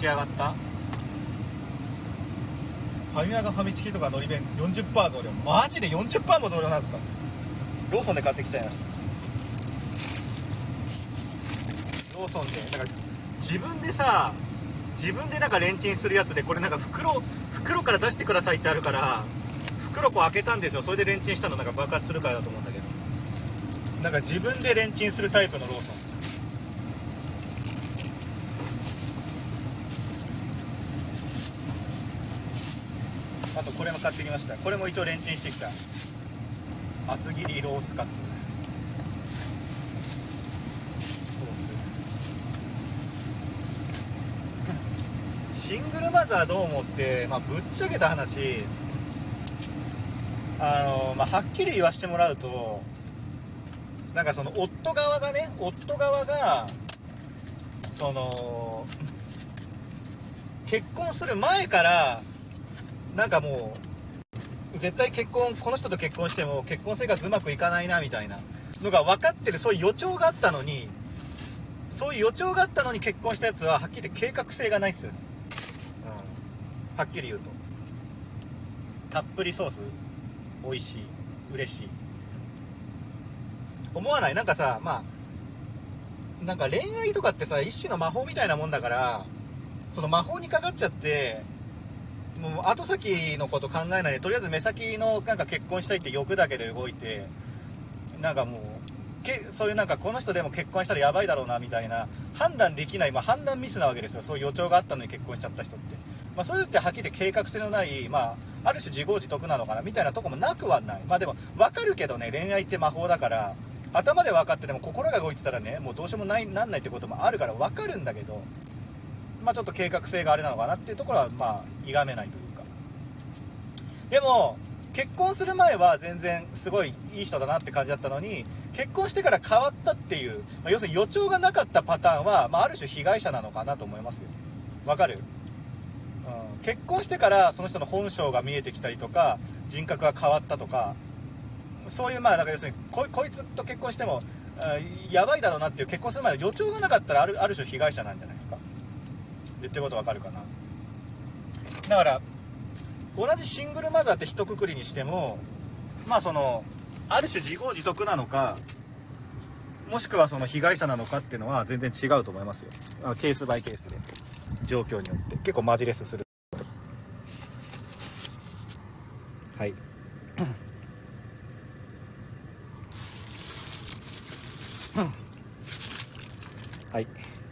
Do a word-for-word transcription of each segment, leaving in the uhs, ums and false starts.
き上がった。ファミマがファミチキとかのり弁 よんじゅっパーセント 増量、マジで よんじゅっパーセント も増量なんですか。ローソンで買ってきちゃいました。ローソンでなんか自分でさ自分でなんかレンチンするやつで、これなんか袋袋から出してくださいってあるから、袋こう開けたんですよ。それでレンチンしたのなんか爆発するからだと思うんだけど、なんか自分でレンチンするタイプのローソン。あとこれも買ってきました。これも一応レンチンしてきた厚切りロースカツソース。シングルマザーどう思って、まあ、ぶっちゃけた話、あの、まあ、はっきり言わせてもらうと、なんかその夫側がね夫側がその結婚する前からなんかもう絶対結婚この人と結婚しても結婚生活うまくいかないなみたいなのが分かってる、そういう予兆があったのにそういう予兆があったのに結婚したやつははっきり言って計画性がないっすよね、うん、はっきり言うと。たっぷりソース美味しい、嬉しい思わない？なんかさ、まあなんか恋愛とかってさ一種の魔法みたいなもんだから、その魔法にかかっちゃってもう後先のこと考えないで、とりあえず目先のなんか結婚したいって欲だけで動いて、なんかもうけそういうなんかこの人でも結婚したらやばいだろうなみたいな判断できない、まあ、判断ミスなわけですよ。そういう予兆があったのに結婚しちゃった人って、まあ、そういうのってはっきり計画性のない、まあ、ある種自業自得なのかなみたいなとこもなくはない。まあでも分かるけどね、恋愛って魔法だから頭で分かってても心が動いてたらねもうどうしようもないなんないってこともあるから分かるんだけど、まあちょっと計画性があれなのかなっていうところはまあ否めないというか。でも結婚する前は全然すごいいい人だなって感じだったのに、結婚してから変わったっていう、まあ、要するに予兆がなかったパターンは、まあ、ある種被害者なのかなと思いますよ。わかる？うん、結婚してからその人の本性が見えてきたりとか人格が変わったとか、そういうまあなんか要するに こ, こいつと結婚してもやばいだろうなっていう結婚する前の予兆がなかったらあるある種被害者なんじゃないですか。言ってることわかるかな。だから同じシングルマザーって一括りにしても、まあそのある種自業自得なのかもしくはその被害者なのかっていうのは全然違うと思いますよ。ケースバイケースで状況によって結構マジレスする。はいはい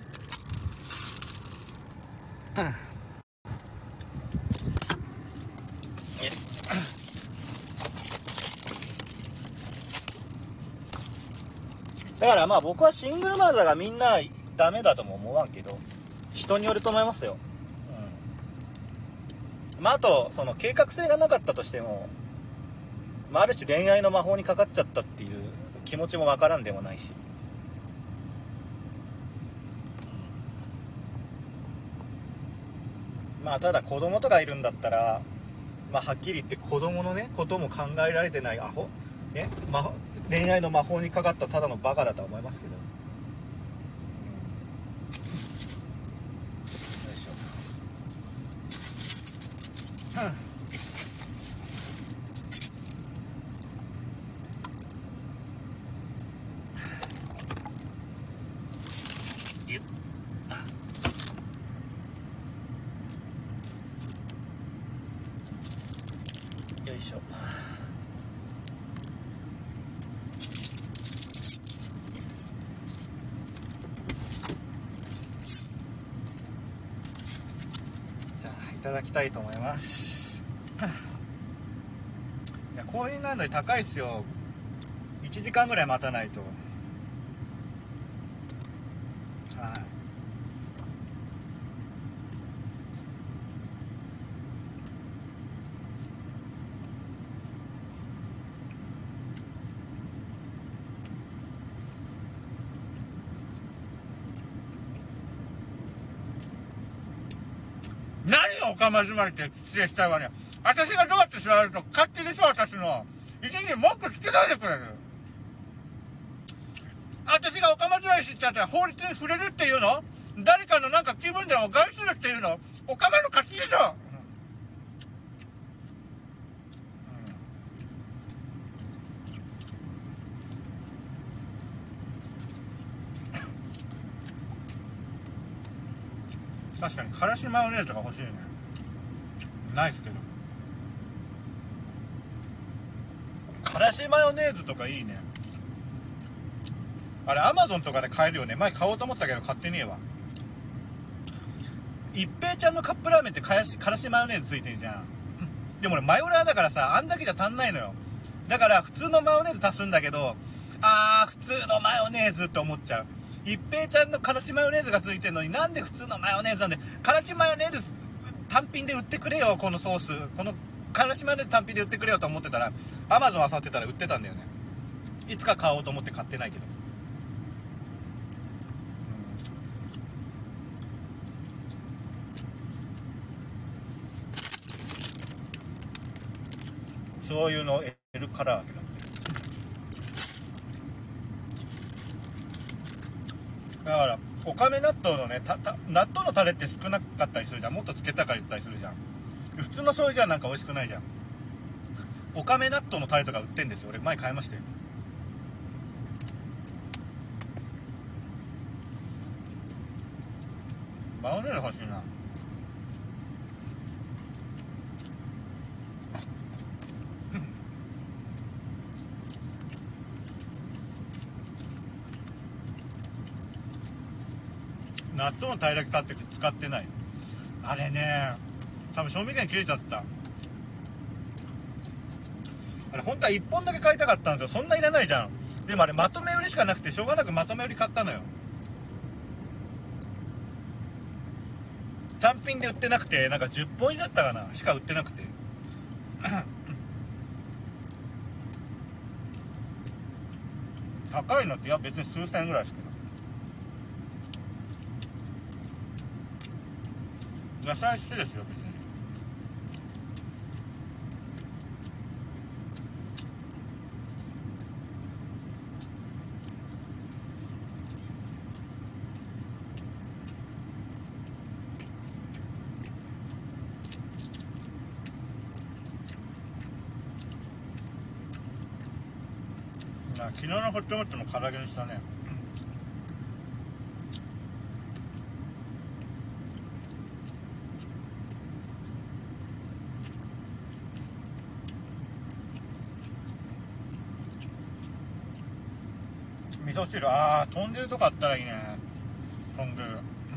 だからまあ僕はシングルマザーがみんなダメだとも思わんけど、人によると思いますよ。うん、まああとその計画性がなかったとしても、まあ、ある種恋愛の魔法にかかっちゃったっていう気持ちもわからんでもないし、まあただ子供とかいるんだったら、まあはっきり言って子供のねことも考えられてないアホね、ま、恋愛の魔法にかかったただのバカだとは思いますけど、うん、よいしょ、うんよいしょ。じゃあいただきたいと思います。いやコーヒーなのに高いっすよ。いちじかんぐらい待たないと。はい。何をおかまじまりって失礼したいわね。私がどうやって座ると勝手でしょ、私の。一日文句つけないでくれる。私がおかまじまりしちゃったら法律に触れるっていうの？ 誰かのなんか気分でお返しするっていうのおかめの勝ちでしょ。確かにからしマヨネーズが欲しいね。ないっすけど。からしマヨネーズとかいいね。あれアマゾンとかで買えるよね。前買おうと思ったけど買ってねえわ。一平ちゃんのカップラーメンってからしからしマヨネーズついてんじゃん。でも俺マヨラーだからさ、あんだけじゃ足んないのよ。だから普通のマヨネーズ足すんだけど、あー普通のマヨネーズって思っちゃう。一平ちゃんのからしマヨネーズがついてんのになんで普通のマヨネーズなんで、からしマヨネーズ単品で売ってくれよ、このソース。このからしマヨネーズ単品で売ってくれよと思ってたら、アマゾン漁ってたら売ってたんだよね。いつか買おうと思って買ってないけど。醤油のエル唐揚げだって。だからおかめ納豆のね、たた納豆のタレって少なかったりするじゃん。もっとつけたかったりするじゃん。普通の醤油じゃなんか美味しくないじゃん。おかめ納豆のタレとか売ってんですよ。俺前買いましたよ。マヨネーズ欲しいな。納豆のタレだけ買って使ってない。あれね、多分賞味期限切れちゃった。あれ本当はいっぽんだけ買いたかったんですよ。そんないらないじゃん。でもあれまとめ売りしかなくてしょうがなくまとめ売り買ったのよ。単品で売ってなくて、なんかじゅっぽん入りだったかなしか売ってなくて高いのって、いや別に数千円ぐらいですけど。野菜好きですよ別に。昨日のホットモットも唐揚げにしたね。味噌汁、あー豚汁とかあったらいいね。豚汁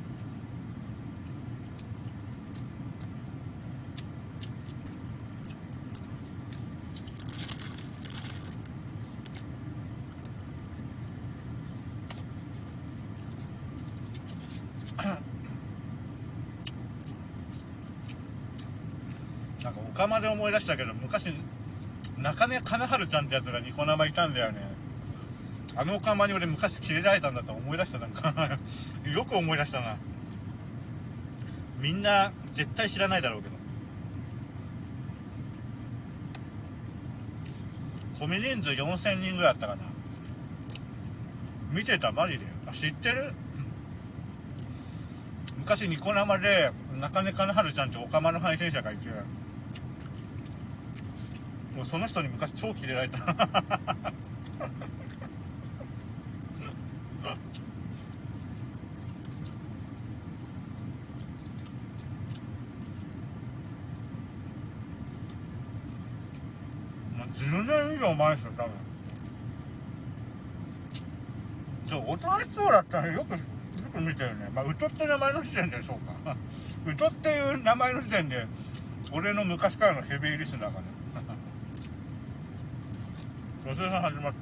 なんかおかまで思い出したけど、昔中根金春ちゃんってやつがニコ生いたんだよね。あのおかまに俺昔キレられたんだと思い出した。なんかよく思い出したな。みんな絶対知らないだろうけど、コミ人数よんせんにんぐらいあったかな。見てたマジで。あ、知ってる？昔ニコ生で中根金春ちゃんっておかまの配信者がいて、もうその人に昔超キレられたもうじゅうねん以上前ですよ多分。ちょ大人しそうだったらよくよく見てるね。まあウトって名前の時点でそうかウトっていう名前の時点で俺の昔からのヘビーリスナーがね女性さん始まった。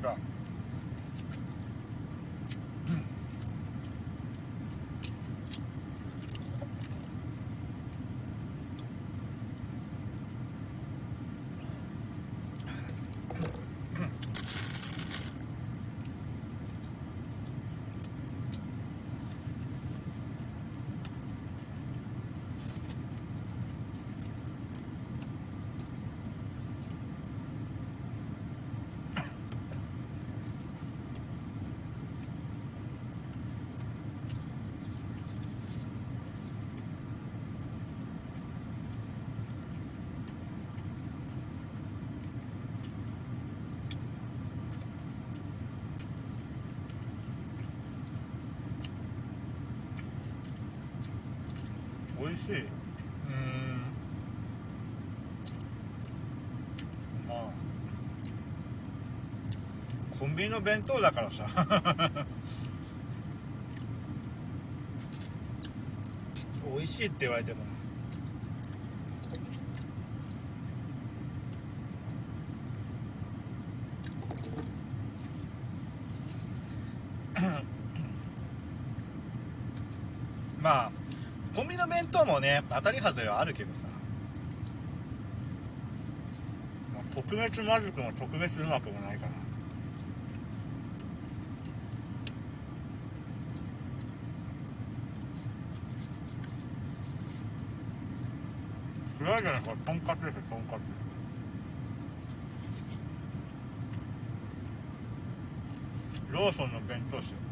美味しい。うーん、まあコンビニの弁当だからさ美味しいって言われてもまあコンビニの弁当もね当たり外れはあるけどさ、まあ、特別まずくも特別うまくもないかな。フライじゃないか、とんかつですよ、とんかつ。ローソンの弁当っすよ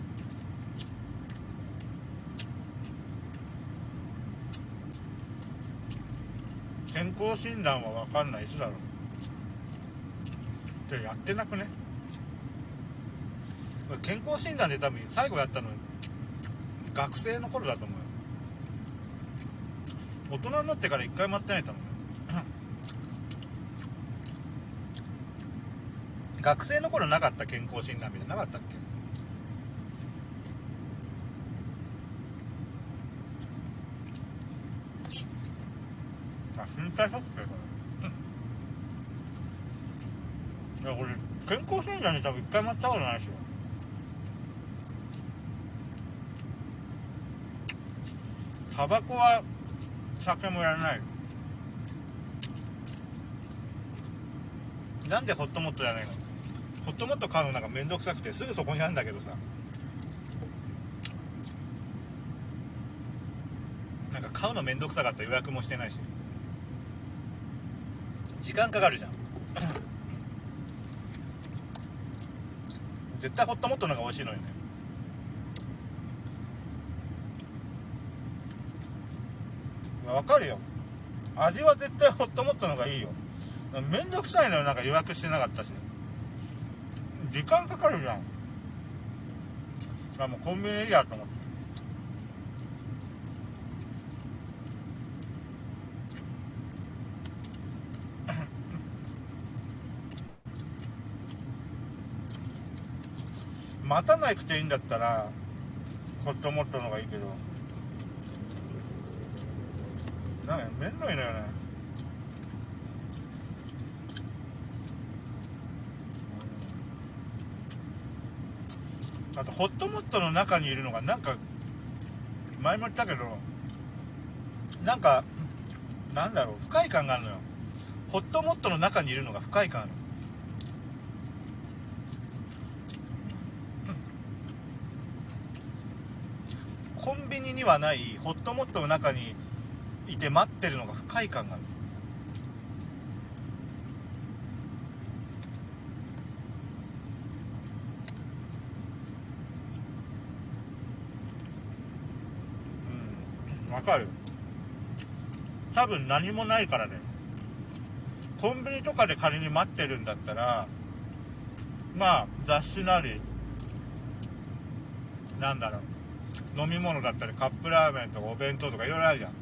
健康診断は分かんない、いつだろうってやってなくね。健康診断で多分最後やったの学生の頃だと思うよ。大人になってから一回もやってないと思うよ学生の頃なかった健康診断みたいななかったっけ。あ、身体測定かな、うん、いや俺健康診断に多分一回もやったことないしよ。タバコは酒もやらない。なんでホットモットやらないの。ホットモット買うのなんかめんどくさくてすぐそこにあるんだけどさ、なんか買うのめんどくさかったら予約もしてないし時間かかるじゃん絶対ホットモットの方が美味しいのよね。わかるよ、味は絶対ホットモットの方がいいよ。めんどくさいのよ、なんか予約してなかったし時間かかるじゃん。あ、もうコンビニいいやと思って待たなくていいんだったらホットモットの方がいいけど、なんかめんどいのよね。あとホットモットの中にいるのがなんか前も言ったけどなんかなんだろう、不快感があるのよ。ホットモットの中にいるのが不快感ある。コンビニにはないホットモットの中にいて待ってるのが不快感がある。うん、わかる。多分何もないからね。コンビニとかで仮に待ってるんだったらまあ雑誌なりなんだろう、飲み物だったりカップラーメンとかお弁当とかいろいろあるじゃ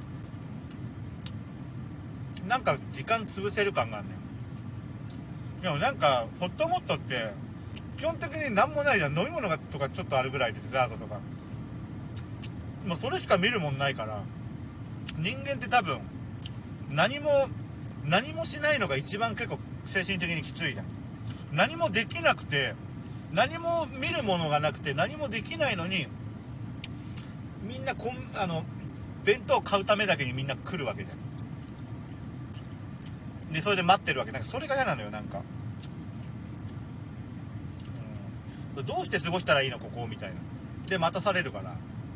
ん。なんか時間潰せる感があるね。でもなんかホットモットって基本的に何もないじゃん。飲み物がとかちょっとあるぐらいでデザートとかもうそれしか見るもんないから、人間って多分何も何もしないのが一番結構精神的にきついじゃん。何もできなくて何も見るものがなくて何もできないのにみんなこんあの弁当を買うためだけにみんな来るわけじゃん。でそれで待ってるわけ。なんかそれが嫌なのよ。なんか、うん、どうして過ごしたらいいのここみたいなで待たされるから。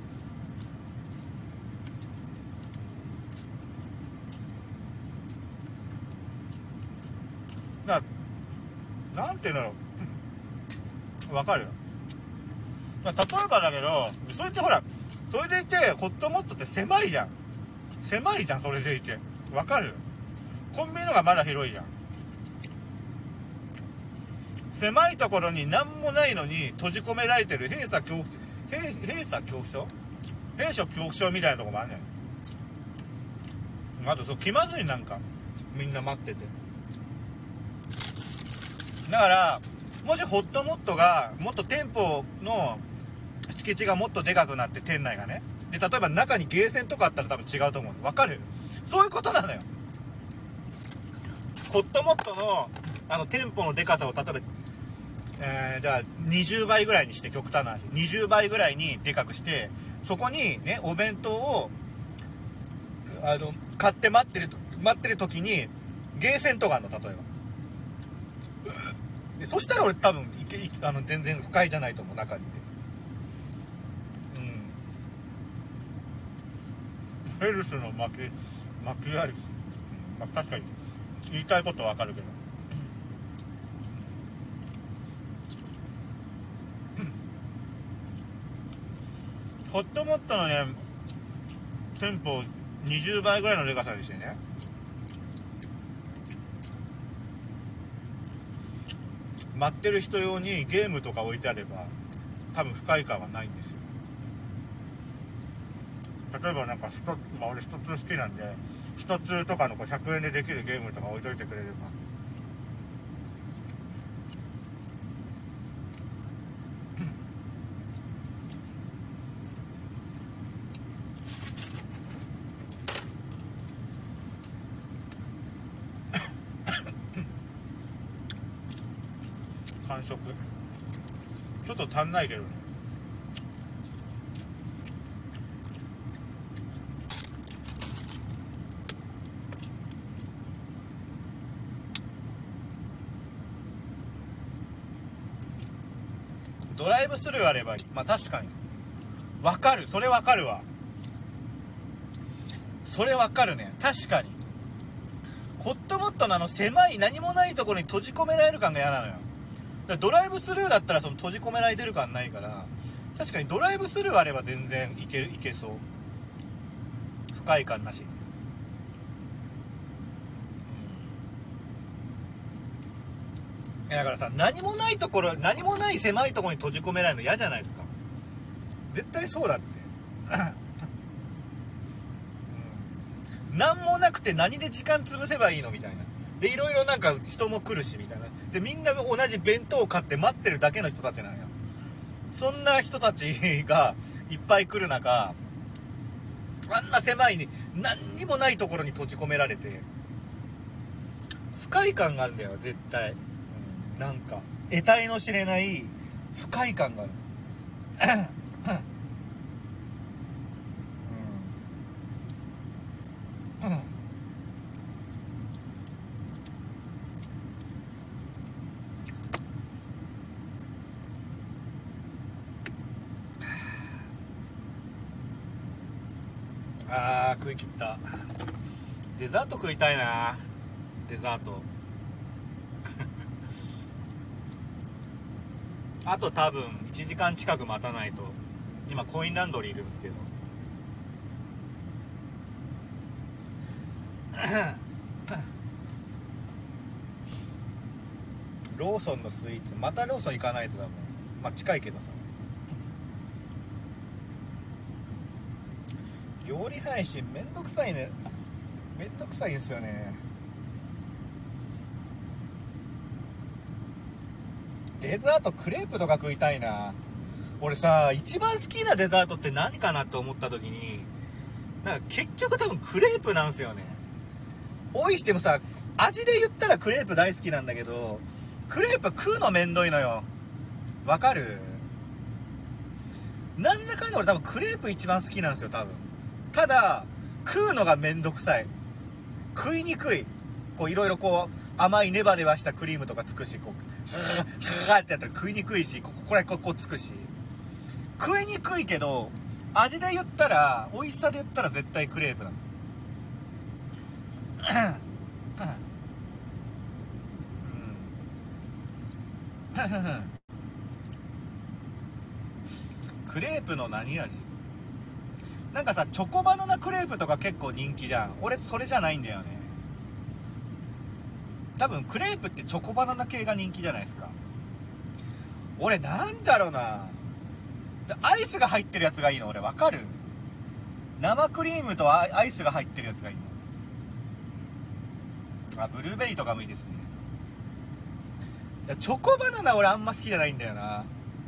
だからなんていうんだろう、わかるよ。例えばだけどそれってほらそれでいてホットモットって狭いじゃん。狭いじゃんそれでいて。わかる。コンビニのがまだ広いじゃん。狭いところに何もないのに閉じ込められてる閉鎖恐怖閉閉鎖恐怖症閉所恐怖症みたいなところもあるんじゃない。 あとそう気まずい、なんかみんな待ってて。だからもしホットモットがもっと店舗の敷地がもっとでかくなって、店内がね、で例えば中にゲーセンとかあったら多分違うと思う。わかる？そういうことなのよ。ホットモットのあの店舗のでかさを例えば、えー、じゃあにじゅうばいぐらいにして、極端な話にじゅうばいぐらいにでかくして、そこにねお弁当をあの買って待ってる待ってる時にゲーセンとかあるの、例えば。でそしたら俺多分いけいあの全然不快じゃないと思う、中にいて。ヘルスの巻き巻きアイス、まあ、確かに言いたいことはわかるけど、ホットモットのね店舗にじゅうばいぐらいのでかさにしてね、待ってる人用にゲームとか置いてあれば多分不快感はないんですよ。例えばなんかスト、まあ、俺ストツー好きなんで、ストツーとかのこうひゃくえんでできるゲームとか置いといてくれれば、完食ちょっと足んないけどね。ドライブスルーあればいい。まあ確かにわかる、それわかるわ、それわかるね。確かにホットモットのあの狭い何もないところに閉じ込められる感が嫌なのよ。だからドライブスルーだったらその閉じ込められてる感ないから、確かにドライブスルーあれば全然いける、いけそう。不快感なし。だからさ、何もないところ、何もない狭いところに閉じ込められるの嫌じゃないですか。絶対そうだって、うん、何もなくて何で時間潰せばいいのみたいな。でいろいろなんか人も来るしみたいな。でみんな同じ弁当を買って待ってるだけの人たちなのよ。そんな人たちがいっぱい来る中、あんな狭いに何にもないところに閉じ込められて不快感があるんだよ絶対。なんか得体の知れない不快感があるうん、うん、あー食い切った。デザート食いたいな。デザートあと多分いちじかん近く待たないと。今コインランドリーいるんですけどローソンのスイーツ、またローソン行かないとだもん。まあ近いけどさ。料理配信めんどくさいね。めんどくさいんですよね。デザートクレープとか食いたいな。俺さ、一番好きなデザートって何かなって思った時に、なんか結局多分クレープなんですよね。おいしてもさ、味で言ったらクレープ大好きなんだけど、クレープ食うのめんどいのよ。わかる？なんだかんだ俺多分クレープ一番好きなんですよ多分。ただ食うのがめんどくさい。食いにくい。こういろいろこう甘いネバネバしたクリームとかつくし、こうシャーシャーってやったら食いにくいし、こここれここつくし食いにくいけど、味で言ったら美味しさで言ったら絶対クレープなの。クレープの何味？なんかさ、チョコバナナクレープとか結構人気じゃん。俺それじゃないんだよね。多分クレープってチョコバナナ系が人気じゃないですか。俺なんだろうな、アイスが入ってるやつがいいの。俺わかる？生クリームとアイスが入ってるやつがいいの。 あ、ブルーベリーとかもいいですね。いやチョコバナナ俺あんま好きじゃないんだよな。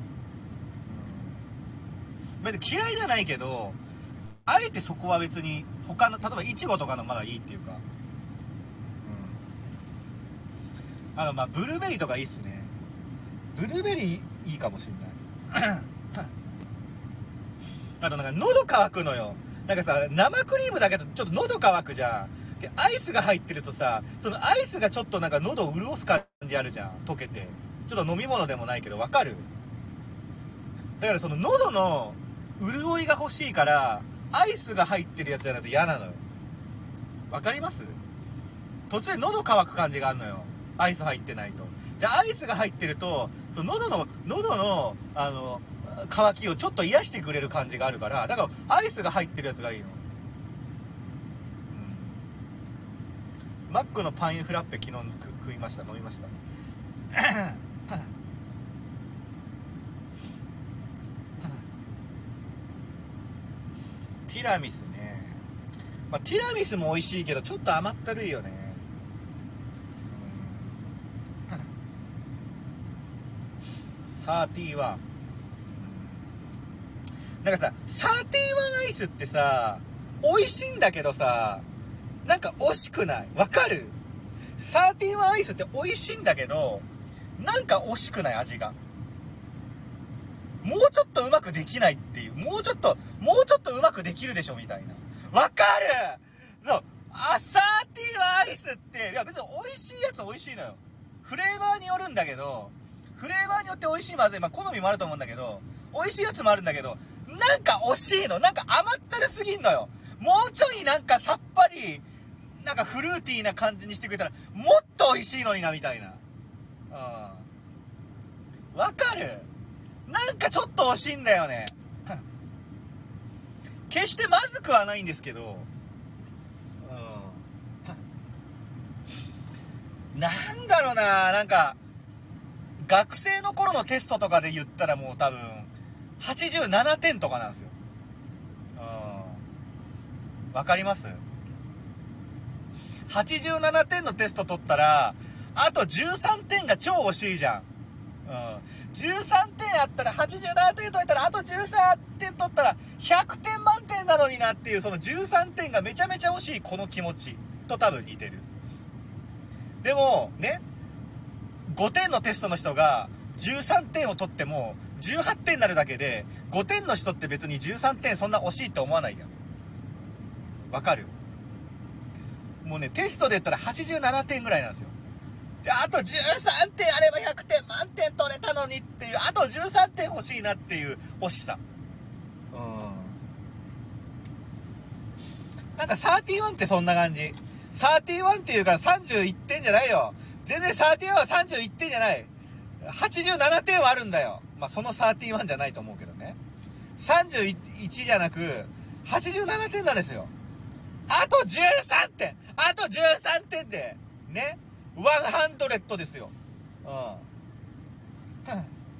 別に嫌いじゃないけど、あえてそこは別に他の例えばイチゴとかのまだいいっていうか、うん、あのまあブルーベリーとかいいっすね。ブルーベリーいいかもしんないあとなんか喉乾くのよ。なんかさ、生クリームだけどちょっと喉乾くじゃん。でアイスが入ってるとさ、そのアイスがちょっとなんか喉を潤す感じあるじゃん。溶けてちょっと飲み物でもないけどわかる。だからその喉の潤いが欲しいからアイスが入ってるやつじゃないと嫌なのよ。わかります？途中で喉乾く感じがあるのよ、アイス入ってないと。でアイスが入ってるとその喉の喉のあの乾きをちょっと癒してくれる感じがあるから、だからアイスが入ってるやつがいいの。うん、マックのパインフラッペ昨日食いました。飲みましたティラミスね、まあ、ティラミスも美味しいけどちょっと甘ったるいよね。サーティワン、なんかさ、サーティワンアイスってさ、美味しいんだけどさ、なんか惜しくない？わかる？サーティワンアイスって美味しいんだけど、なんか惜しくない？味が。もうちょっとうまくできないっていう。もうちょっと、もうちょっとうまくできるでしょみたいな。わかる？そう。あ、サーティワンアイスって、いや別に美味しいやつ美味しいのよ。フレーバーによるんだけど、フレーバーによって美味しいまずい、まあ好みもあると思うんだけど、美味しいやつもあるんだけど、なんか惜しいの。なんか甘ったるすぎんのよ。もうちょいなんかさっぱり、なんかフルーティーな感じにしてくれたら、もっと美味しいのにな、みたいな。うん。わかる？なんかちょっと惜しいんだよね。決してまずくはないんですけど、うん。なんだろうな、なんか、学生の頃のテストとかで言ったらもう多分、はちじゅうななてんとかなんですよ。うん。わかります？ はちじゅうなな 点のテスト取ったら、あとじゅうさんてんが超惜しいじゃん。うん。じゅうさんてんあったら、はちじゅうななてん取れたら、あとじゅうさんてん取ったら、ひゃくてん満点なのになっていう、そのじゅうさんてんがめちゃめちゃ惜しいこの気持ちと多分似てる。でも、ね、ごてんのテストの人がじゅうさんてんを取っても、じゅうはってんになるだけで、ごてんの人って別にじゅうさんてんそんな惜しいって思わないやん。わかる？もうね、テストで言ったらはちじゅうななてんぐらいなんですよ。で、あとじゅうさんてんあればひゃくてん満点取れたのにっていう、あとじゅうさんてん欲しいなっていう惜しさ。うん。なんかサーティワンってそんな感じ。サーティワンっていうからさんじゅういってんじゃないよ。全然サーティワンはさんじゅういってんじゃない。はちじゅうななてんはあるんだよ。まあ、そのサーティワンじゃないと思うけどね。さんじゅういちじゃなく、はちじゅうななてんなんですよ。あとじゅうさんてんあとじゅうさんてんで、ね。ひゃくですよ。うん。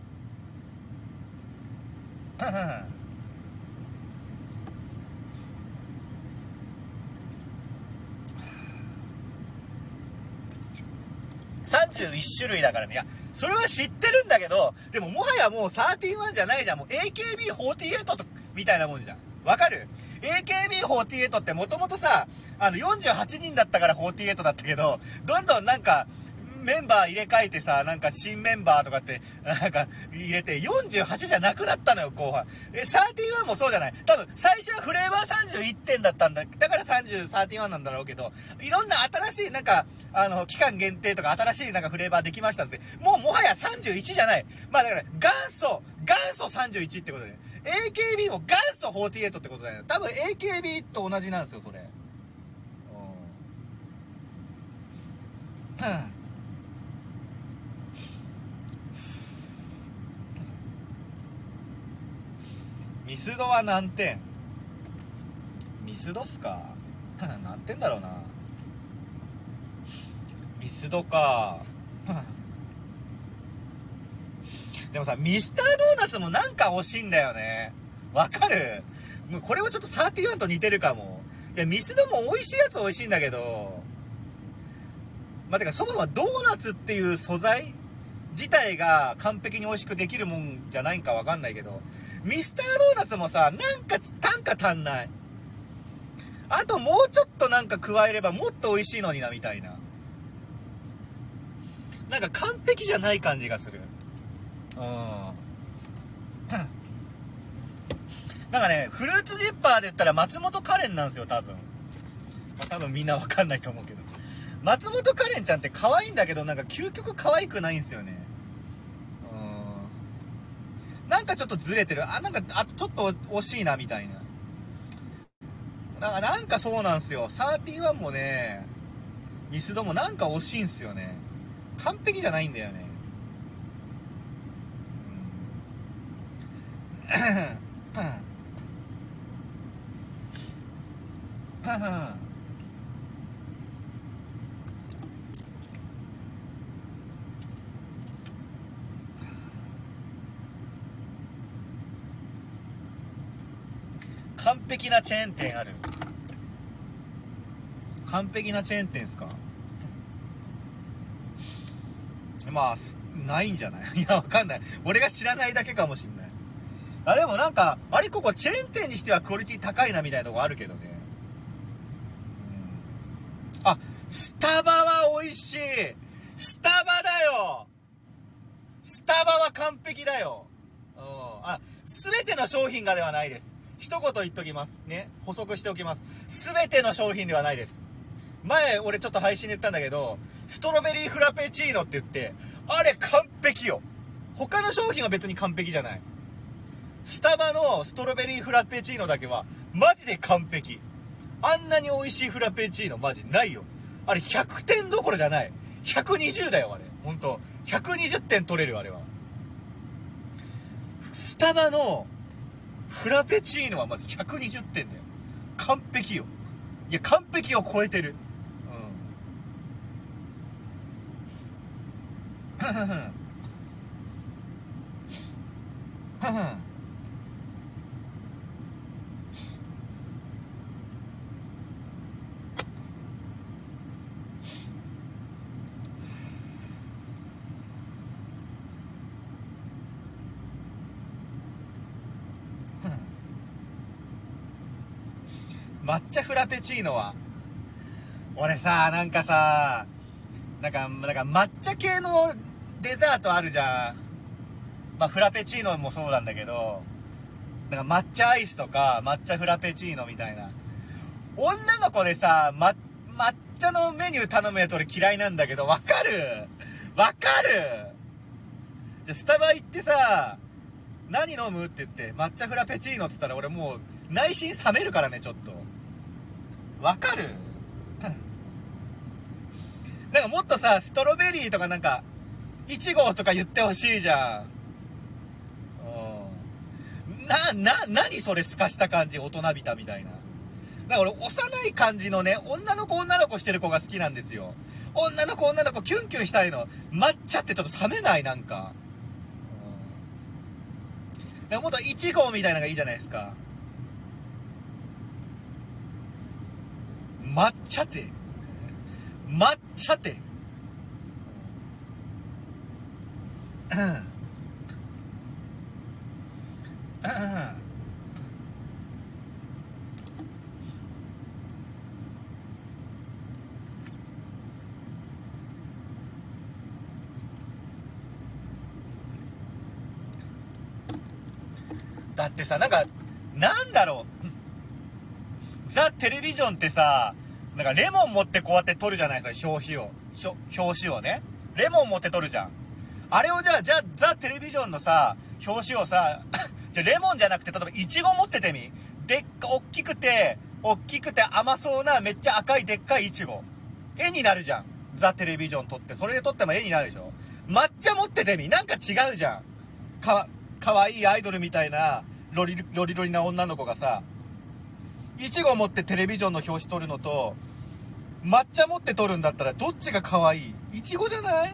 さんじゅういち種類だからね。いや、それは知ってるんだけど、でももはやもうさんじゅういちじゃないじゃん。もう エーケービーフォーティーエイト と、みたいなもんじゃん。わかる？ エーケービーフォーティーエイト ってもともとさ、あのよんじゅうはちにんだったからフォーティーエイトだったけど、どんどんなんか、メンバー入れ替えてさ、なんか新メンバーとかって、なんか入れて、よんじゅうはちじゃなくなったのよ、後半。え、さんじゅういちもそうじゃない？多分、最初はフレーバーさんじゅういってんだったんだ。だからさんじゅう、さんじゅういちなんだろうけど、いろんな新しい、なんか、あの、期間限定とか新しいなんかフレーバーできましたって。もうもはやさんじゅういちじゃない。まあだから、元祖、元祖さんじゅういちってことで。エーケービー も元祖フォーティーエイトってことだよね。多分 エーケービー と同じなんですよ、それ。うん。ミスドは何点？ミスドっすか？何点だろうな。ミスドか。でもさ、ミスタードーナツもなんか惜しいんだよね。わかる？もうこれもちょっとさんじゅういちと似てるかも。いや、ミスドも美味しいやつ美味しいんだけど、 まあ、てかそもそもドーナツっていう素材自体が完璧に美味しくできるもんじゃないんかわかんないけど、ミスタードーナツもさ、なんか単価足んない。あともうちょっとなんか加えればもっと美味しいのになみたいな。なんか完璧じゃない感じがする。うん。なんかね、フルーツジッパーで言ったら松本カレンなんですよ、多分。まあ、多分みんなわかんないと思うけど。松本カレンちゃんって可愛いんだけど、なんか究極可愛くないんですよね。うん。なんかちょっとずれてる。あ、なんか、あとちょっと惜しいな、みたいな。なんか、なんかそうなんですよ。サーティワンもね、ミスドもなんか惜しいんすよね。完璧じゃないんだよね。完璧なチェーン店ある。完璧なチェーン店ですか？まあないんじゃない？いやわかんない。俺が知らないだけかもしんない。あ、でもなんかあれここチェーン店にしてはクオリティ高いなみたいなとこあるけどね。うん、あ、スタバは美味しい。スタバだよ。スタバは完璧だよ。うん。あ、全ての商品がではないです。一言言っときますね。補足しておきます。全ての商品ではないです。前俺ちょっと配信で言ったんだけど、ストロベリーフラペチーノって言って、あれ完璧よ。他の商品は別に完璧じゃない。スタバのストロベリーフラペチーノだけはマジで完璧。あんなに美味しいフラペチーノマジないよ。あれひゃくてんどころじゃない。ひゃくにじゅうだよあれ。ほんとひゃくにじゅってん取れるあれは。スタバのフラペチーノはまずひゃくにじゅってんだよ。完璧よ。いや完璧を超えてる。うん。ふふふふふ抹茶フラペチーノは俺さ、なんかさ、なんかなんか抹茶系のデザートあるじゃん。まあフラペチーノもそうなんだけど、なんか抹茶アイスとか抹茶フラペチーノみたいな、女の子でさ、ま、抹茶のメニュー頼むやつ俺嫌いなんだけど、わかるわかる。じゃあスタバ行ってさ、何飲むって言って抹茶フラペチーノっつったら俺もう内心冷めるからね。ちょっとわかる。なんかもっとさ、ストロベリーとかなんかいちごとか言ってほしいじゃん。うん。な、な、何それすかした感じ、大人びたみたいな。だから俺幼い感じのね、女の子女の子してる子が好きなんですよ。女の子女の子キュンキュンしたいの。抹茶ってちょっと冷めない？なんか。うん。でももっといちごみたいなのがいいじゃないですか。抹茶って抹茶ってうんうんだってさ、なんかなんだろう、ザ・テレビジョンってさ、なんかレモン持ってこうやって撮るじゃないですか、表紙を。表紙をね。レモン持って撮るじゃん。あれをじゃあ、じゃあ、ザ・テレビジョンのさ、表紙をさ、じゃレモンじゃなくて、例えばイチゴ持っててみ。でっか、おっきくて、おっきくて甘そうな、めっちゃ赤いでっかいイチゴ。絵になるじゃん。ザ・テレビジョン撮って。それで撮っても絵になるでしょ。抹茶持っててみ。なんか違うじゃん。かわ、かわいいアイドルみたいな、ロリ、ロリロリな女の子がさ、イチゴ持ってテレビジョンの表紙撮るのと、抹茶持って撮るんだったらどっちが可愛い？イチゴじゃない？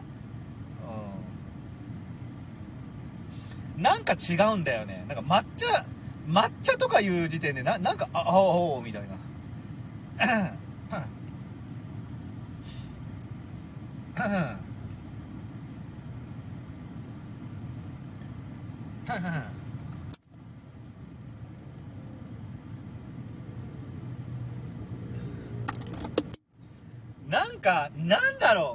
うん。なんか違うんだよね。なんか抹茶、抹茶とかいう時点でな、なんか、あ、あおみたいな。 なんかなんだろ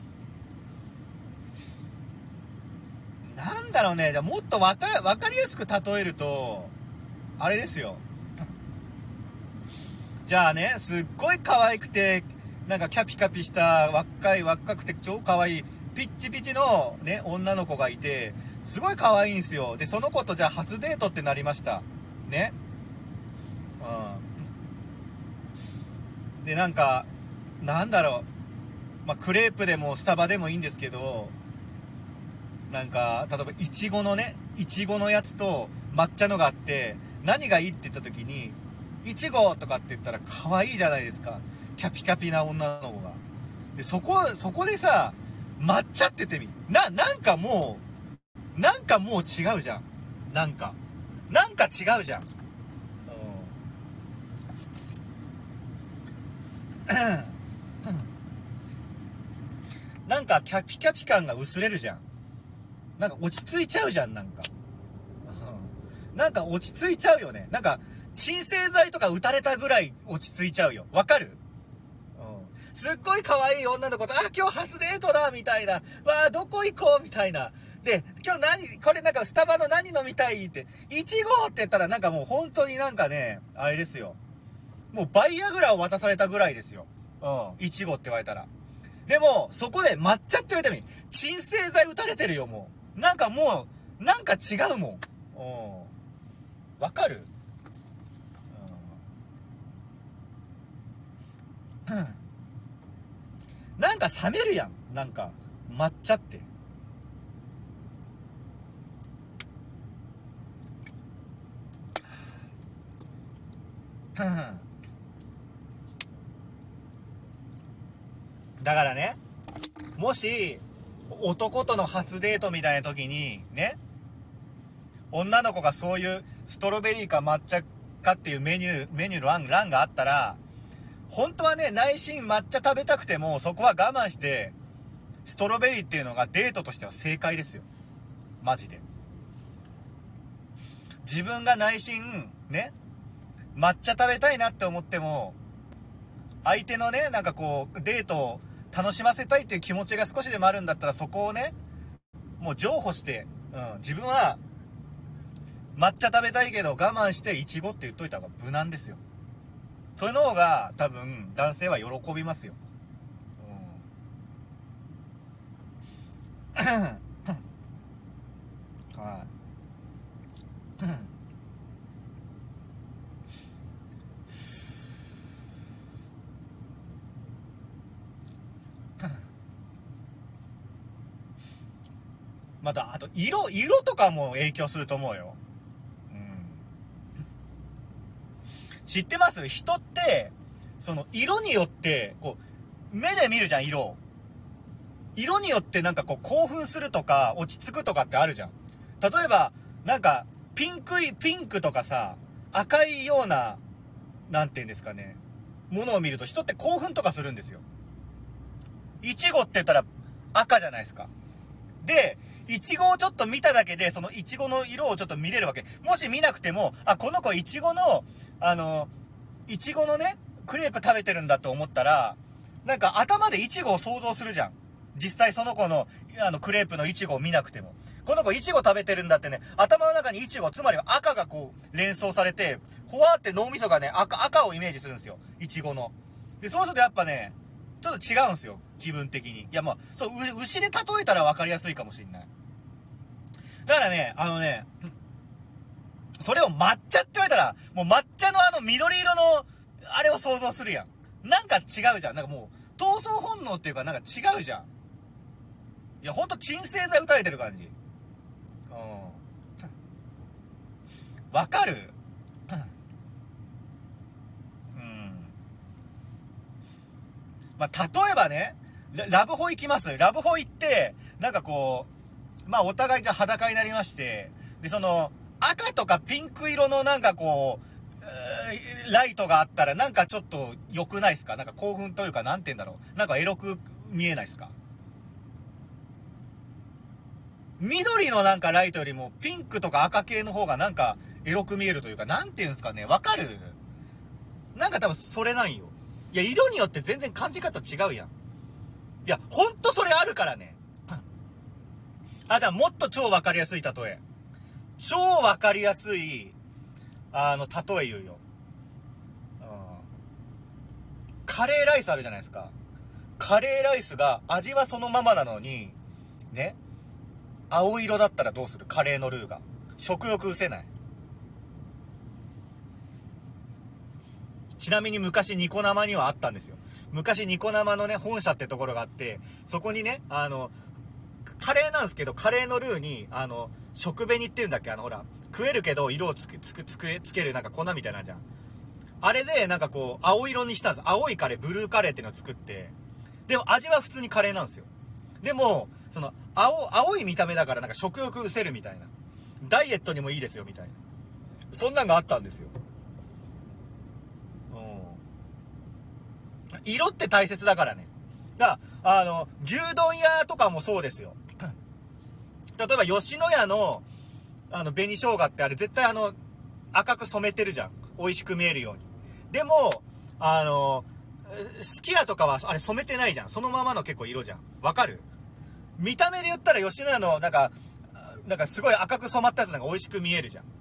うなんだろうね。じゃあもっとわかわかりやすく例えるとあれですよ。じゃあね、すっごい可愛くてなんかキャピキャピした若い若くて超可愛いピッチピチのね女の子がいて、すごい可愛いんですよ。でその子とじゃあ初デートってなりましたね。うんでなんかなんだろう、まあ、クレープでもスタバでもいいんですけど、なんか例えばいちごのねいちごのやつと抹茶のがあって、何がいいって言った時にいちごとかって言ったら可愛いじゃないですか、キャピキャピな女の子が。でそこそこでさ抹茶って言ってみな、なんかもうなんかもう違うじゃん。なんかなんか違うじゃん。なんかキャピキャピ感が薄れるじゃん。なんか落ち着いちゃうじゃん。なんかなんか落ち着いちゃうよね。なんか鎮静剤とか打たれたぐらい落ち着いちゃうよ。わかる？うん。すっごい可愛い女の子と、あ、今日初デートだみたいな。わあ、どこ行こうみたいな。で、今日何、これなんかスタバの何飲みたいって、いちごって言ったらなんかもう本当になんかね、あれですよ。もうバイアグラを渡されたぐらいですよ。うん。いちごって言われたら。でも、そこで抹茶って言われたのに、鎮静剤打たれてるよ、もう。なんかもう、なんか違うもん。うん。わかる？うん。なんか冷めるやん。なんか、抹茶って。だからね、もし、男との初デートみたいな時に、ね、女の子がそういうストロベリーか抹茶かっていうメニュー、メニューの欄、欄があったら、本当はね、内心抹茶食べたくても、そこは我慢して、ストロベリーっていうのがデートとしては正解ですよ。マジで。自分が内心、ね、抹茶食べたいなって思っても、相手のね、なんかこう、デートを楽しませたいっていう気持ちが少しでもあるんだったら、そこをね、もう譲歩して、うん、自分は、抹茶食べたいけど我慢してイチゴって言っといた方が無難ですよ。それの方が多分男性は喜びますよ。うん、はい。またあと色色とかも影響すると思うよ。うん、知ってます？人ってその色によってこう目で見るじゃん。色色によってなんかこう興奮するとか落ち着くとかってあるじゃん。例えばなんかピンクいピンクとかさ、赤いようななんていうんですかね、ものを見ると人って興奮とかするんですよ。イチゴって言ったら赤じゃないですか。でイチゴをちょっと見ただけでそのイチゴの色をちょっと見れるわけ。もし見なくても、あ、この子イチゴのあのイチゴのねクレープ食べてるんだと思ったら、なんか頭でイチゴを想像するじゃん。実際その子のあのクレープのイチゴを見なくても、この子イチゴ食べてるんだってね、頭の中にイチゴ、つまりは赤がこう連想されて、ほわーって脳みそがね赤赤をイメージするんですよ、イチゴの。でそうするとやっぱねちょっと違うんですよ、気分的に。いやまあそう、牛で例えたら分かりやすいかもしれない。だからね、あのね、それを抹茶って言われたら、もう抹茶のあの緑色の、あれを想像するやん。なんか違うじゃん。なんかもう、闘争本能っていうかなんか違うじゃん。いや、ほんと鎮静剤打たれてる感じ。うん。わかる？うん。まあ、例えばね、ララブホ行きます。ラブホ行って、なんかこう、まあ、お互いじゃ裸になりまして、で、その、赤とかピンク色のなんかこう、ライトがあったらなんかちょっと良くないですか？なんか興奮というか、なんて言うんだろう。なんかエロく見えないですか？ 緑のなんかライトよりもピンクとか赤系の方がなんかエロく見えるというか、なんていうんですかね、わかる？なんか多分それなんよ。いや、色によって全然感じ方違うやん。いや、ほんとそれあるからね。あ、じゃあもっと超わかりやすい例え。超わかりやすい、あの、例え言うよ。うん。カレーライスあるじゃないですか。カレーライスが味はそのままなのに、ね。青色だったらどうする？カレーのルーが。食欲失せない。ちなみに昔ニコ生にはあったんですよ。昔ニコ生のね、本社ってところがあって、そこにね、あの、カレーなんですけど、カレーのルーに、あの、食紅っていうんだっけ、あのほら、食えるけど色をつく、つく、つく、つけるなんか粉みたいなんじゃん。あれで、なんかこう、青色にしたんです。青いカレー、ブルーカレーっていうのを作って。でも味は普通にカレーなんですよ。でも、その、青、青い見た目だからなんか食欲失せるみたいな。ダイエットにもいいですよ、みたいな。そんなんがあったんですよ。うん。色って大切だからね。だから、あの、牛丼屋とかもそうですよ。例えば吉野家のあの紅生姜ってあれ絶対あの赤く染めてるじゃん、美味しく見えるように。でもあのすき家とかはあれ染めてないじゃん、そのままの結構色じゃん。わかる？見た目で言ったら吉野家のなんかなんかすごい赤く染まったやつなんか美味しく見えるじゃん。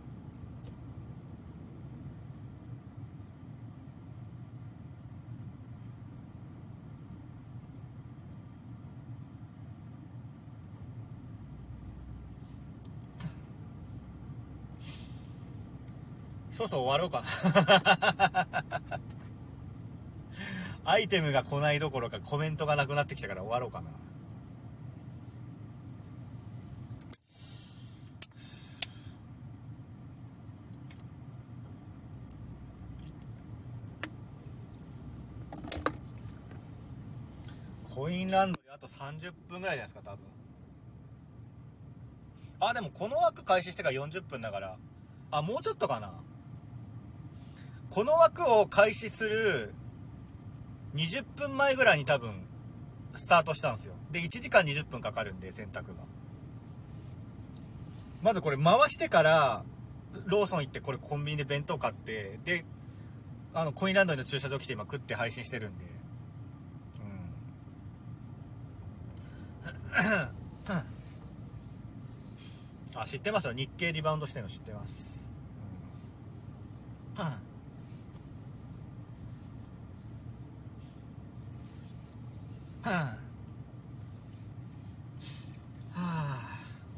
そうそう終わろうかなアイテムが来ないどころかコメントがなくなってきたから終わろうかな。コインランドリーあとさんじゅっぷんぐらいじゃないですか多分。あ、でもこの枠開始してからよんじゅっぷんだから、あ、もうちょっとかな。この枠を開始するにじゅっぷんまえぐらいに多分スタートしたんですよ。でいちじかんにじゅっぷんかかるんで、洗濯が。まずこれ回してからローソン行って、これコンビニで弁当買って、であのコインランドリーの駐車場来て今食って配信してるんで。うんあ、知ってますよ、日経リバウンドしてるの知ってます。うんはあ、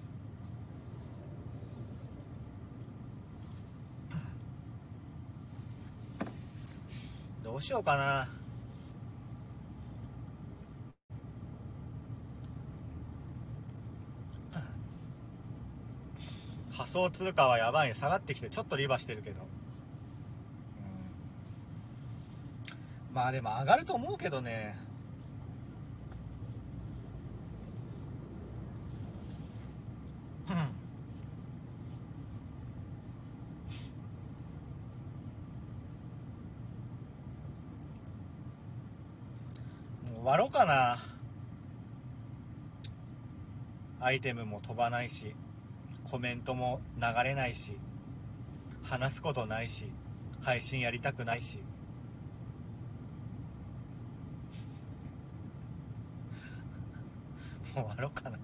どうしようかな。仮想通貨はやばいね、下がってきてちょっとリバしてるけど、うん、まあでも上がると思うけどね。もう終わろうかな。アイテムも飛ばないし、コメントも流れないし、話すことないし、配信やりたくないし。もう終わろうかな。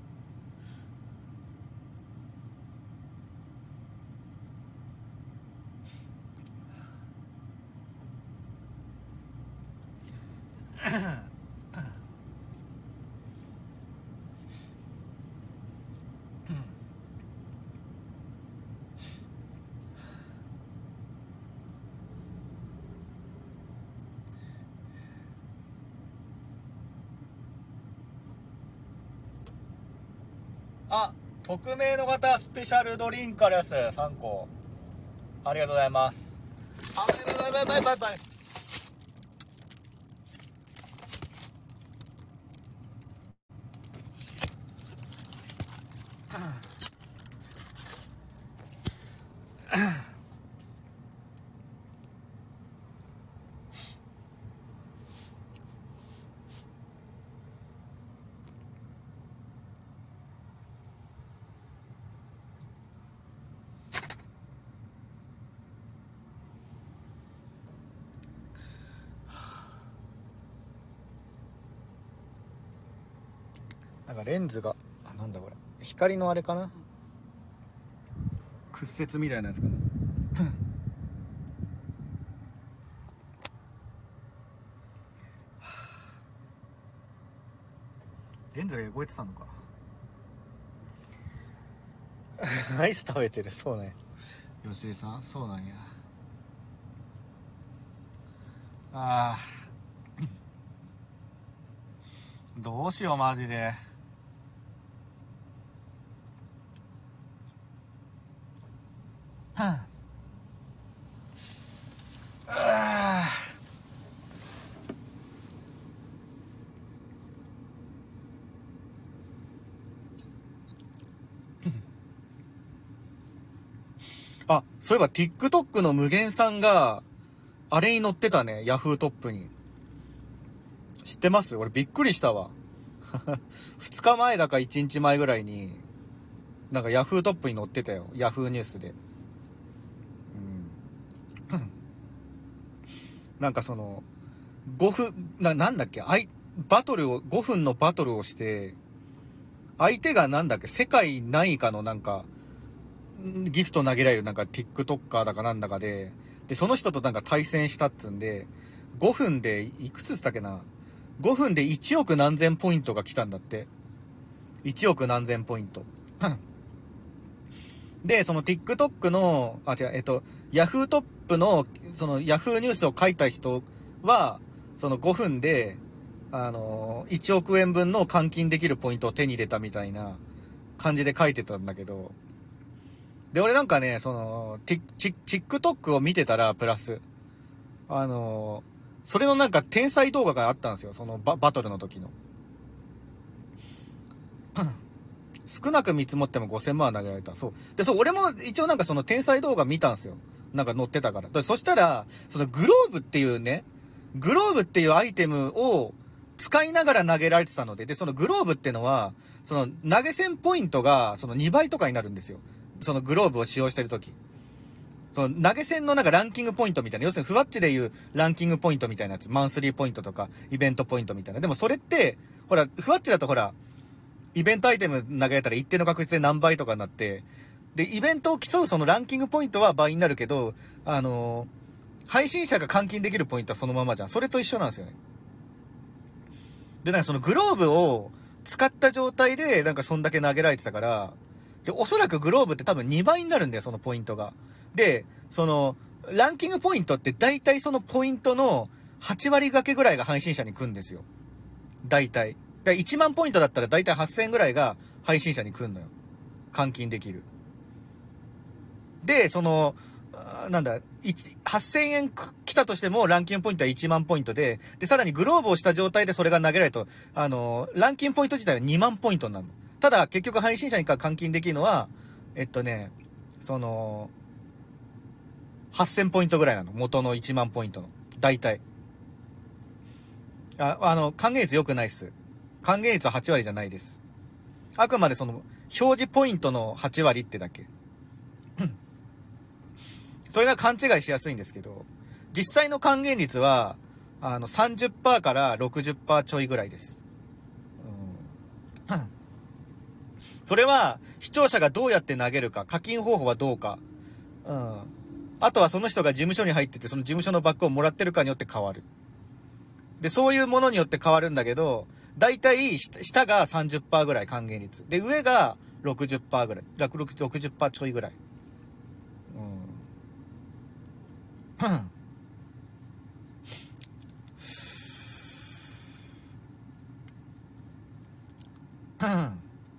あ、匿名の方スペシャルドリンクです。さんこありがとうございます。あ、バイバイバイバイバイバイ。 なんかレンズが、あ、なんだこれ、光のあれかな、屈折みたいなやつかなレンズが汚れてたのかアイス食べてる。そうね、吉井さん、そうなんや。あーどうしようマジで。はあ、あ、そういえば TikTok の無限さんがあれに載ってたね、ヤフートップに。知ってます？俺びっくりしたわふつかまえだかいちにちまえぐらいになんかヤフートップに載ってたよ、ヤフーニュースで。うん、なんかそのごふんな、なんだっけ、あいバトルをごふんのバトルをして、相手がなんだっけ、世界何位かのなんかギフト投げられるなんか TikToker だかなんだかで、でその人となんか対戦したっつんで、ごふんでいくつしたっけな、ごふんでいちおく何千ポイントが来たんだって。いちおく何千ポイントで、その TikTok の、あ、違う、えっと、Yahoo トップの、その Yahoo ニュースを書いた人は、そのごふんで、あの、いちおくえんぶんの換金できるポイントを手に入れたみたいな感じで書いてたんだけど、で、俺なんかね、その、TikTok を見てたら、プラス、あの、それのなんか天才動画があったんですよ、そのバ、バトルの時の。少なく見積もってもごせんまんは投げられた。そう。で、そう、俺も一応なんかその天才動画見たんですよ。なんか載ってたから。でそしたら、そのグローブっていうね、グローブっていうアイテムを使いながら投げられてたので、で、そのグローブってのは、その投げ銭ポイントがそのにばいとかになるんですよ。そのグローブを使用してるとき。その投げ銭のなんかランキングポイントみたいな、要するにふわっちでいうランキングポイントみたいなやつ、マンスリーポイントとか、イベントポイントみたいな。でもそれって、ほら、ふわっちだとほら、イベントアイテム投げられたら一定の確率で何倍とかになって、で、イベントを競うそのランキングポイントは倍になるけど、あのー、配信者が換金できるポイントはそのままじゃん。それと一緒なんですよね。で、なんかそのグローブを使った状態で、なんかそんだけ投げられてたから、で、おそらくグローブって多分にばいになるんだよ、そのポイントが。で、その、ランキングポイントって大体そのポイントのはちわり掛けぐらいが配信者に来るんですよ。大体。だいちまんポイントだったら大体はっせんえんぐらいが配信者に来るのよ。換金できる。で、その、なんだ、はっせんえん来たとしてもランキングポイントはいちまんポイントで、で、さらにグローブをした状態でそれが投げられると、あの、ランキングポイント自体はにまんポイントになるの。ただ、結局配信者にから換金できるのは、えっとね、その、はっせんポイントぐらいなの。元のいちまんポイントの。大体。あ、あの、還元率良くないっす。還元率ははちわりじゃないです。あくまでその、表示ポイントのはちわりってだけ。それが勘違いしやすいんですけど、実際の還元率は、あの、さんじゅっパーセント から ろくじゅっパーセント ちょいぐらいです。うん、それは、視聴者がどうやって投げるか、課金方法はどうか、うん。あとはその人が事務所に入ってて、その事務所のバッグをもらってるかによって変わる。で、そういうものによって変わるんだけど、だいたい下が さんじゅっパーセント ぐらい還元率。で、上が ろくじゅっパーセント ぐらい。ろくじゅっパーセント ちょいぐらい。うん。ふん。ふん。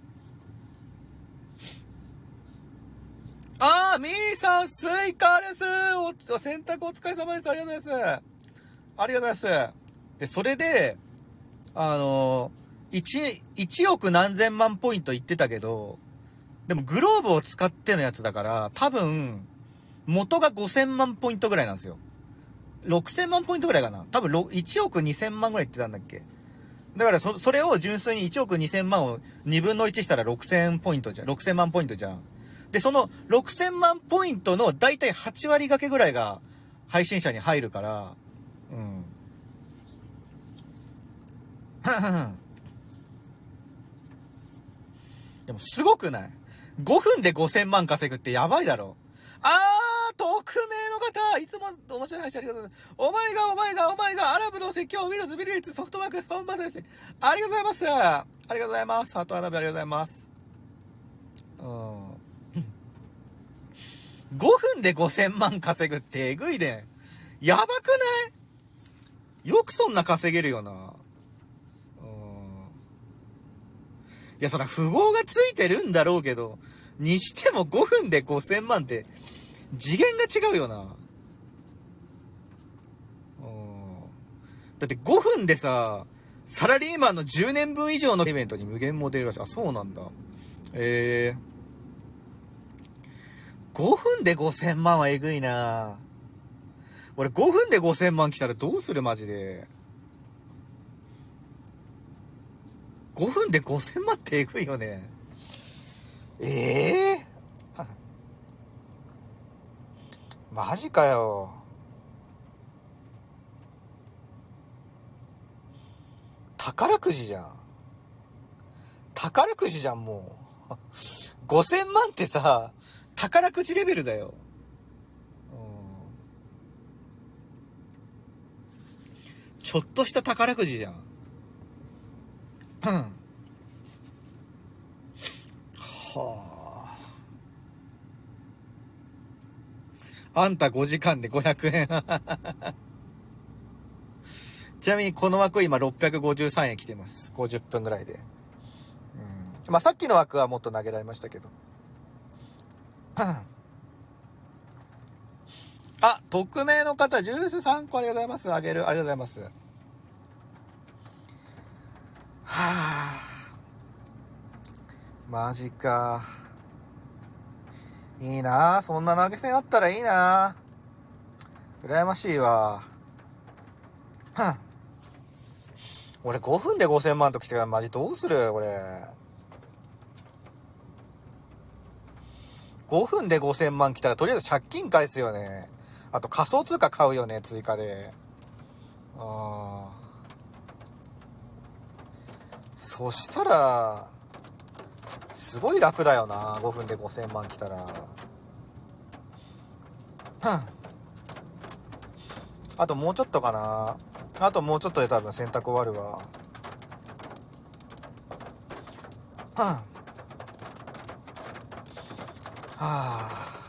あー、みーさん、スイカです。お、洗濯お疲れ様です。ありがとうございます。ありがとうございます。で、それで、あのー、1、一億何千万ポイント言ってたけど、でもグローブを使ってのやつだから、多分、元がごせんまんポイントぐらいなんですよ。ろくせんまんポイントぐらいかな。多分、いちおくにせんまんぐらい言ってたんだっけ。だから、そ、それを純粋にいちおくにせんまんをにぶんのいちしたらろくせんポイントじゃん。ろくせんまんポイントじゃん。で、そのろくせんまんポイントのだいたいはちわり掛けぐらいが配信者に入るから、うん。 でもすごくない？ ご 分でごせんまん稼ぐってやばいだろ。あー、匿名の方、いつも面白い話ありがとうございます。お前がお前がお前がアラブの説教、ウィルズ、ビルリッツ、ソフトバンク、ソンバ選手。ありがとうございます。ありがとうございます。ハートアナベありがとうございます。うん。ごふんでごせんまん稼ぐってえぐいね。やばくない？よくそんな稼げるよな。うん。いや、そら符号がついてるんだろうけど、にしてもごふんでごせんまんって次元が違うよな。うん。だってごふんでさ、サラリーマンのじゅうねんぶん以上のイベントに無限モデルらしい。あ、そうなんだ。えー。ごふんでごせんまんはえぐいな。俺ごふんでごせんまん来たらどうするマジで。ごふんでごせんまんってえぐいよね。ええー、マジかよ。宝くじじゃん。宝くじじゃん、もう。ごせんまんってさ、宝くじレベルだよ。ちょっとした宝くじじゃん。うん。はあ。あんたごじかんでごひゃくえん。ちなみにこの枠今ろっぴゃくごじゅうさんえん来てます。ごじゅっぷんぐらいで。うん。まあ、さっきの枠はもっと投げられましたけど。あ、匿名の方、ジュースさんこありがとうございます。あげる。ありがとうございます。はあ。マジか。いいなぁ。そんな投げ銭あったらいいなぁ。羨ましいわ。俺ごふんでごせんまんと来てからマジどうする俺。ごふんでごせんまん来たらとりあえず借金返すよね。あと仮想通貨買うよね、追加で。ああ。そしたら、すごい楽だよな。ごふんでごせんまん来たら。あともうちょっとかな。あともうちょっとで多分洗濯終わるわ。はあ。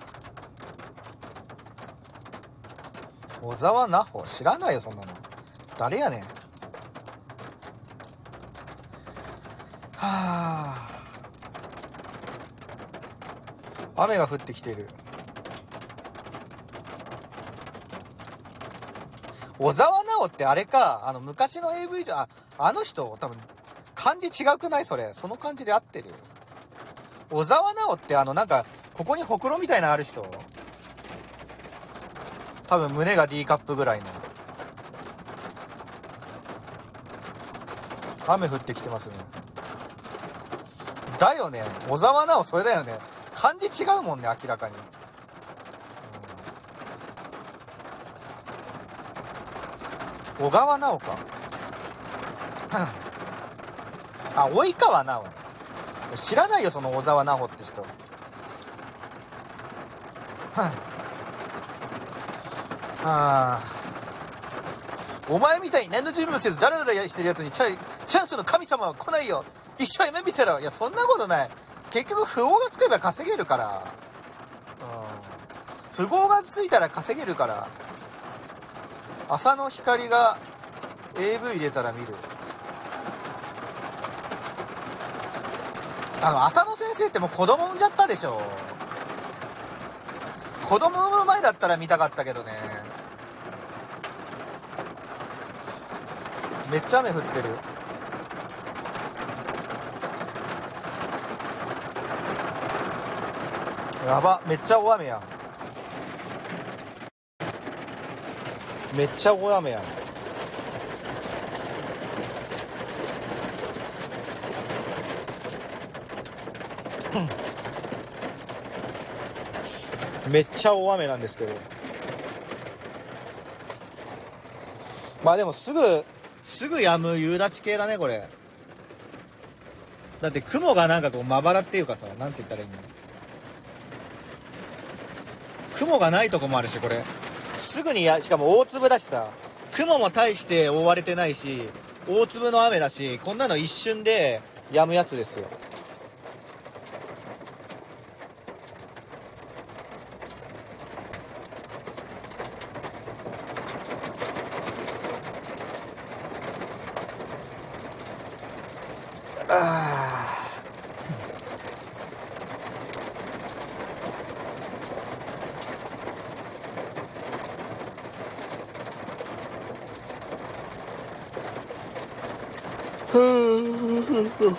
小沢奈穂知らないよ、そんなの。誰やねん。はあ。雨が降ってきている。小沢奈緒ってあれか、あの昔の エーブイ じゃ、あ、あの人多分漢字違くない？それその漢字で合ってる？小沢奈緒ってあのなんかここにほくろみたいなのある人、多分胸が D カップぐらいの。雨降ってきてますね。だよね、小沢奈緒それだよね。漢字違うもんね、明らかに。小川奈緒か。あ、及川奈緒。知らないよ、その小沢奈緒って人。はあ。お前みたいに何の準備もせずダラダラしてるやつにチャチャンスの神様は来ないよ。一生夢見てろ。いや、そんなことない。結局符号がつけば稼げるから。うん。符号がついたら稼げるから。朝の光が エーブイ 入れたら見る。あの浅野先生ってもう子供産んじゃったでしょ。子供産む前だったら見たかったけどね。めっちゃ雨降ってる。やば、めっちゃ大雨やん。めっちゃ大雨やん。めっちゃ大雨なんですけど、まあでもすぐすぐ止む夕立系だねこれ。 だって雲がなんかこうまばらっていうかさ、なんて言ったらいいの、雲がないとこもあるし、これすぐにや、しかも大粒だしさ、雲も大して覆われてないし、大粒の雨だし、こんなの一瞬で止むやつですよ。あふう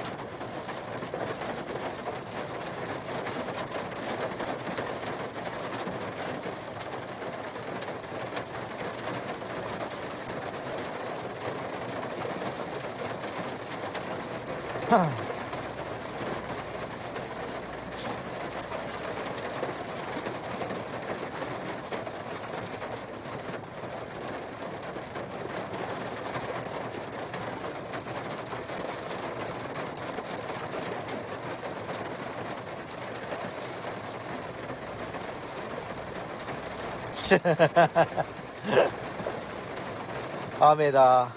はあ雨だ。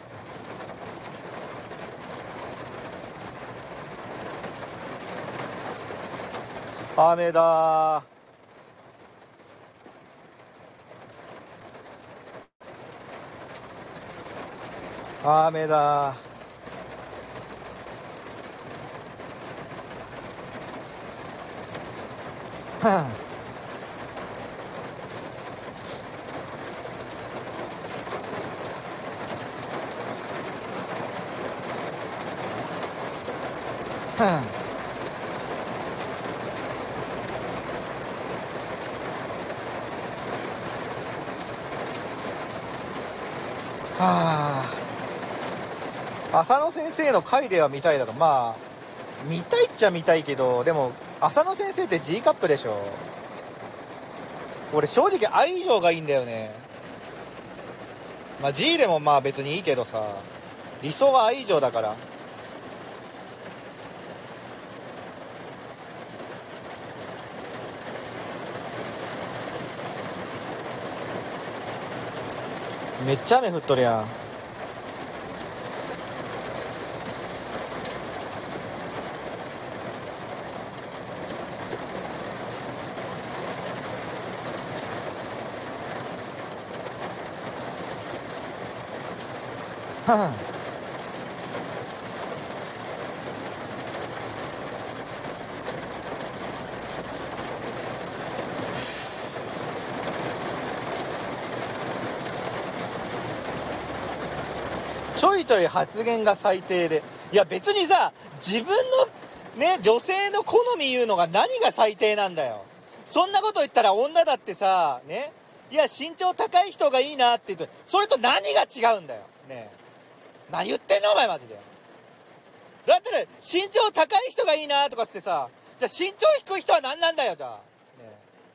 雨だ。雨だ。はあ、はあ、はあ、浅野先生の回では見たいだろ。まあ見たいっちゃ見たいけど、でも浅野先生って G カップでしょ。俺正直愛情がいいんだよね。まあ G でもまあ別にいいけどさ、理想は愛情だから。めっちゃ雨降っとるやん。はあ、ちょいちょい発言が最低で、いや別にさ、自分のね女性の好み言うのが何が最低なんだよ。そんなこと言ったら女だってさね、いや身長高い人がいいなって言うと、それと何が違うんだよね。何言ってんのお前マジで。だったら身長高い人がいいなとかってさ、じゃあ身長低い人は何なんだよ。じゃあ、ね、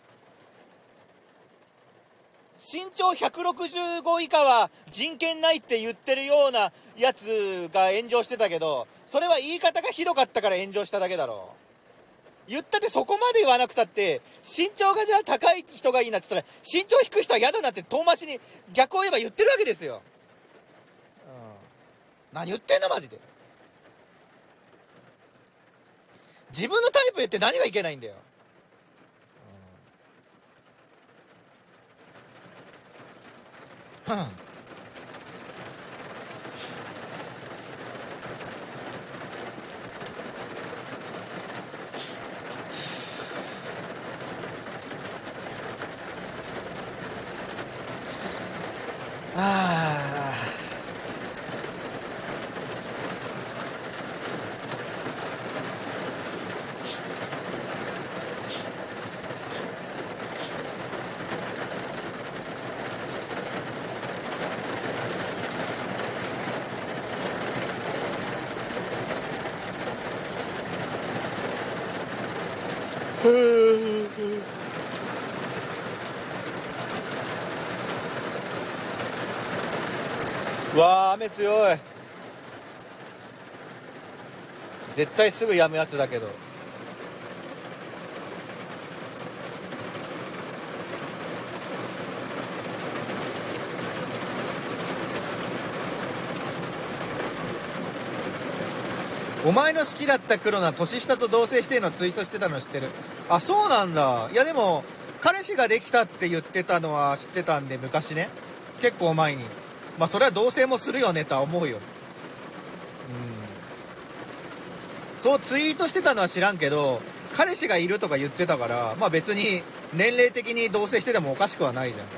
身長ひゃくろくじゅうご以下は人権ないって言ってるようなやつが炎上してたけど、それは言い方がひどかったから炎上しただけだろ。言ったってそこまで言わなくたって、身長がじゃあ高い人がいいなって言ったら、身長低い人は嫌だなって遠回しに逆を言えば言ってるわけですよ。うん、何言ってんのマジで。自分のタイプ言って何がいけないんだよ。うん、はあ、うわー雨強い。 絶対すぐやむやつだけど。お前の好きだった黒菜年下と同棲してるのツイートしてたの知ってる？あ、そうなんだ。いやでも彼氏ができたって言ってたのは知ってたんで、昔ね、結構前に。まあそれは同棲もするよねとは思うよ。うん、そうツイートしてたのは知らんけど、彼氏がいるとか言ってたから、まあ別に年齢的に同棲しててもおかしくはないじゃん。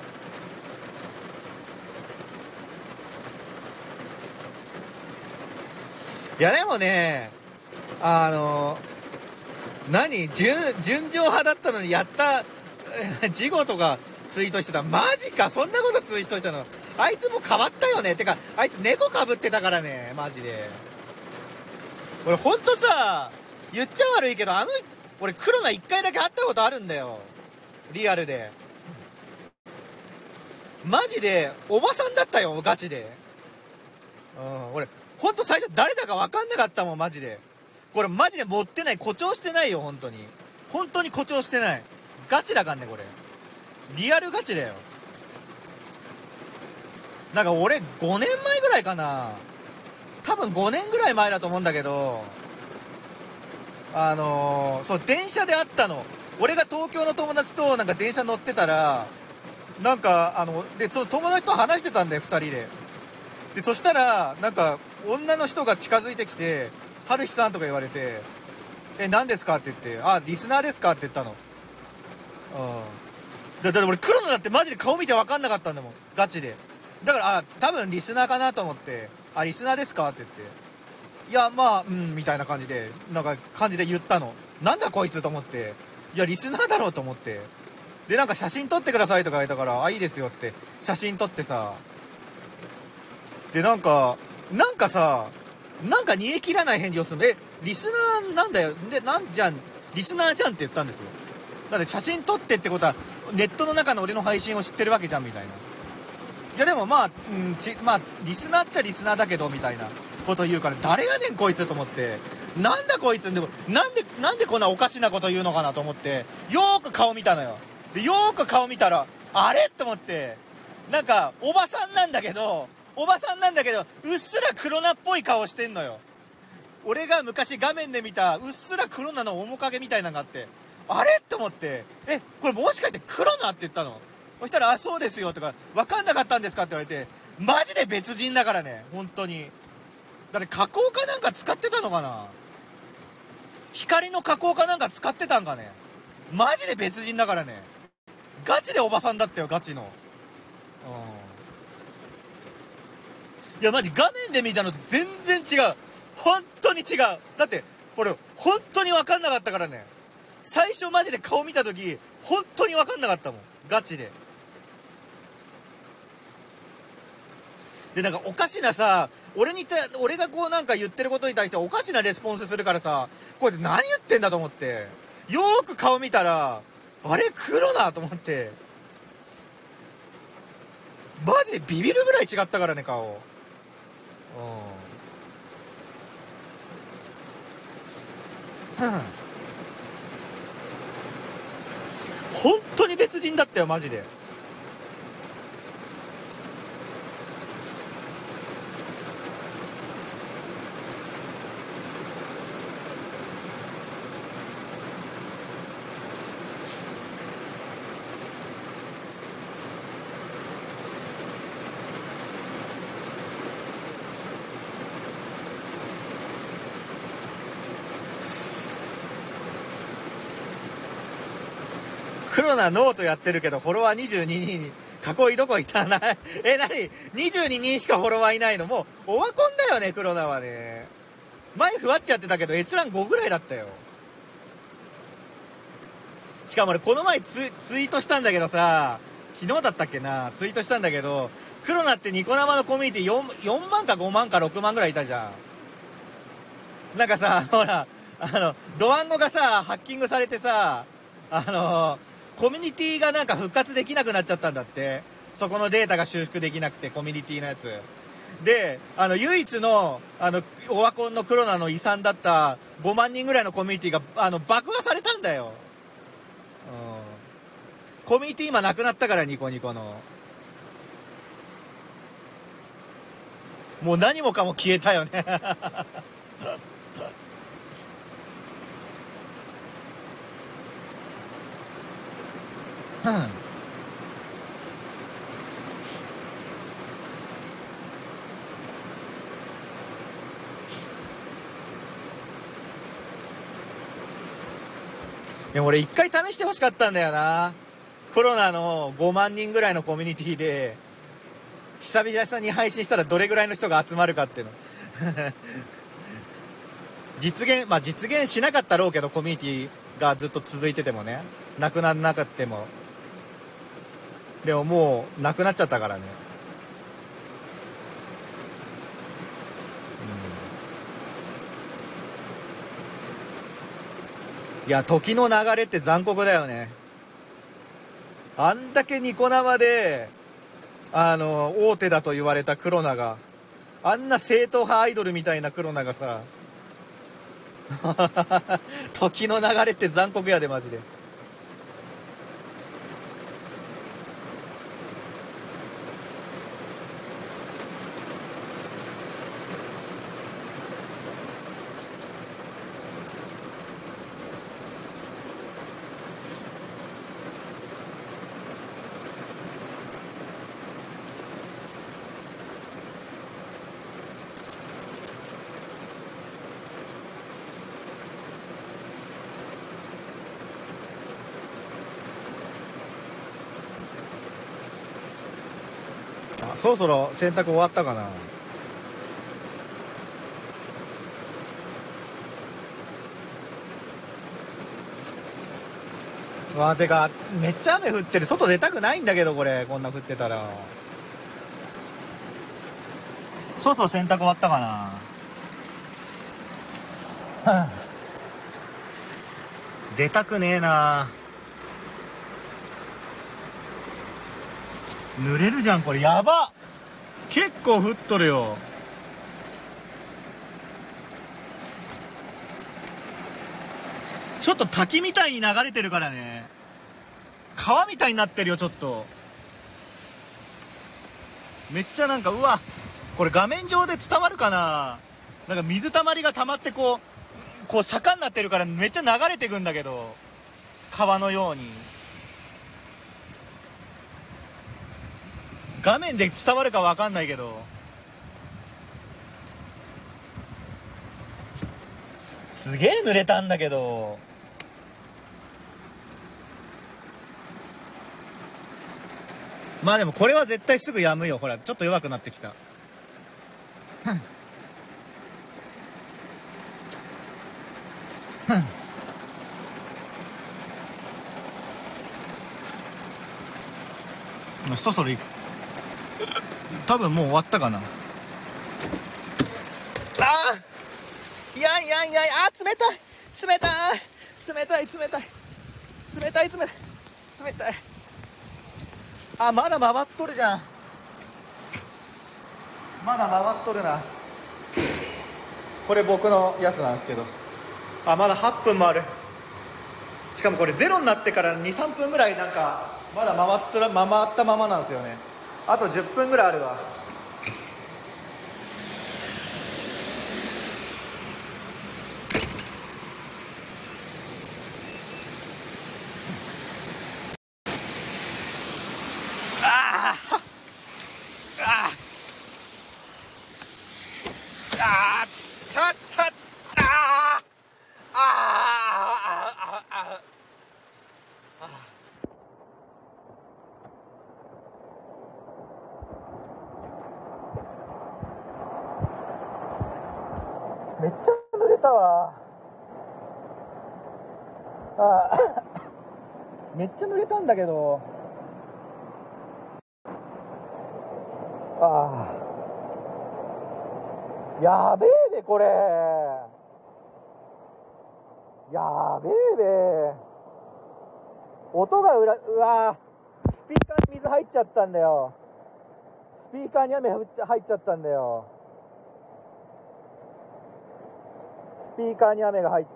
いやでもね、あの何純純情派だったのにやった事後とかツイートしてた。マジか、そんなことツイートしたの？あいつも変わったよね。てかあいつ猫かぶってたからね、マジで。俺ほんとさ、言っちゃ悪いけど、あの俺黒菜一回だけ会ったことあるんだよ、リアルで。マジでおばさんだったよ、ガチで。うん、俺ほんと最初誰だか分かんなかったもん、マジで。これマジで持ってない、誇張してないよ、本当に。本当に誇張してない。ガチだかんね、これ。リアルガチだよ。なんか俺ごねんまえぐらいかな、多分ごねんぐらい前だと思うんだけど、あのー、そう電車で会ったの。俺が東京の友達となんか電車乗ってたら、なんかあのでその友達と話してたんだよ、ふたりで。でそしたらなんか女の人が近づいてきて「はるひさん」とか言われて「え、何ですか?」って言って「あ、リスナーですか?」って言ったの。うん。だって俺黒野だってマジで顔見て分かんなかったんだもん、ガチで。だからあ多分リスナーかなと思って「あ、リスナーですか?」って言って「いやまあうん」みたいな感じでなんか感じで言ったの。なんだこいつと思って、いやリスナーだろうと思って、でなんか写真撮ってくださいとか言われたから「あ、いいですよ」っつって写真撮ってさ、でなんかなんかさなんか煮え切らない返事をするの。え、リスナーなんだよ、でなんじゃん、リスナーじゃんって言ったんですよ。だって写真撮ってってことはネットの中の俺の配信を知ってるわけじゃんみたいな。いやでもまあ、うん、ちまあリスナーっちゃリスナーだけどみたいなこと言うから、誰やねんこいつと思って、なんだこいつ、でもなんでなんでこんなおかしなこと言うのかなと思ってよーく顔見たのよ。でよーく顔見たらあれと思って、なんかおばさんなんだけどおばさんなんだけどうっすら黒菜っぽい顔してんのよ。俺が昔画面で見たうっすら黒菜の面影みたいなのがあって、あれと思って、え、これもしかして黒菜って言ったの。そしたら「あ、そうですよ」とか「分かんなかったんですか?」って言われて、マジで別人だからね、本当に。だって加工かなんか使ってたのかな、光の加工かなんか使ってたんかね。マジで別人だからね。ガチでおばさんだったよ、ガチの。うん。いやマジ画面で見たのと全然違う、本当に違う。だってこれ本当に分かんなかったからね。最初マジで顔見た時本当に分かんなかったもん、ガチで。でなんかおかしなさ、俺にた俺がこうなんか言ってることに対しておかしなレスポンスするからさ、こいつ何言ってんだと思って、よーく顔見たらあれ黒だと思って、マジでビビるぐらい違ったからね、顔。うん、本当に別人だったよ、マジで。黒なノートやってるけどフォロワーにじゅうににんに囲いどこいたなえ、なににじゅうににんしかフォロワーいないの？もうオワコンだよね、黒田はね。前ふわっちゃってたけど閲覧ごぐらいだったよ。しかも俺この前ツツイートしたんだけどさ、昨日だったっけな、ツイートしたんだけど、黒田ってニコ生のコミュニティ 4, よんまんかごまんかろくまんぐらいいたじゃん。なんかさ、ほらあのドワンゴがさハッキングされてさ、あのコミュニティがなんか復活できなくなっちゃったんだって。そこのデータが修復できなくて、コミュニティのやつで、あの、唯一の、あの、オワコンのコロナの遺産だったごまんにんぐらいのコミュニティが、あの、爆破されたんだよ。うん。コミュニティ今なくなったから、ニコニコの。もう何もかも消えたよね。うんでも俺一回試してほしかったんだよな。コロナのごまんにんぐらいのコミュニティで、久々に配信したらどれぐらいの人が集まるかっていうの。実現、まあ実現しなかったろうけど、コミュニティがずっと続いててもね。なくならなくても。でももう、なくなっちゃったからね。いや、時の流れって残酷だよね。あんだけニコ生で、あの、大手だと言われたクロナが、あんな正統派アイドルみたいなクロナがさ、時の流れって残酷やで、マジで。あ、そろそろ洗濯終わったかな。わあ、てか、めっちゃ雨降ってる。外出たくないんだけど、これ。こんな降ってたら。そろそろ洗濯終わったかな。はあ、出たくねえな。濡れるじゃん、これ。やば。結構降っとるよ。ちょっと滝みたいに流れてるからね。川みたいになってるよ、ちょっと。めっちゃなんか、うわ、これ画面上で伝わるかな。なんか水たまりが溜まってこう、こう坂になってるからめっちゃ流れてくんだけど、川のように。画面で伝わるかわかんないけど。すげえ濡れたんだけど。まあでもこれは絶対すぐ止むよ。ほら、ちょっと弱くなってきた。そろそろい多分もう終わったかな。ああ、いやいやいや、あー、冷たい冷たい冷たい冷たい冷たい冷たい冷たい。あ、まだ回っとるじゃん。まだ回っとるな。これ僕のやつなんですけど、あ、まだはっぷんもある。しかもこれゼロになってからにさんぷんぐらいなんかまだ回ったら回ったままなんですよね。あとじゅっぷんぐらいあるわ。あーあーあーちょっとあーあーあーあーめっちゃ濡れたわ。あめっちゃ濡れたんだけど。ああ、やべえでこれ。やべえべ。音が裏、うわ、スピーカーに水入っちゃったんだよ。スピーカーに雨入っちゃったんだよ。スピーカーに雨が入った。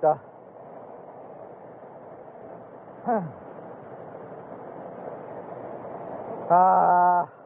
ああ。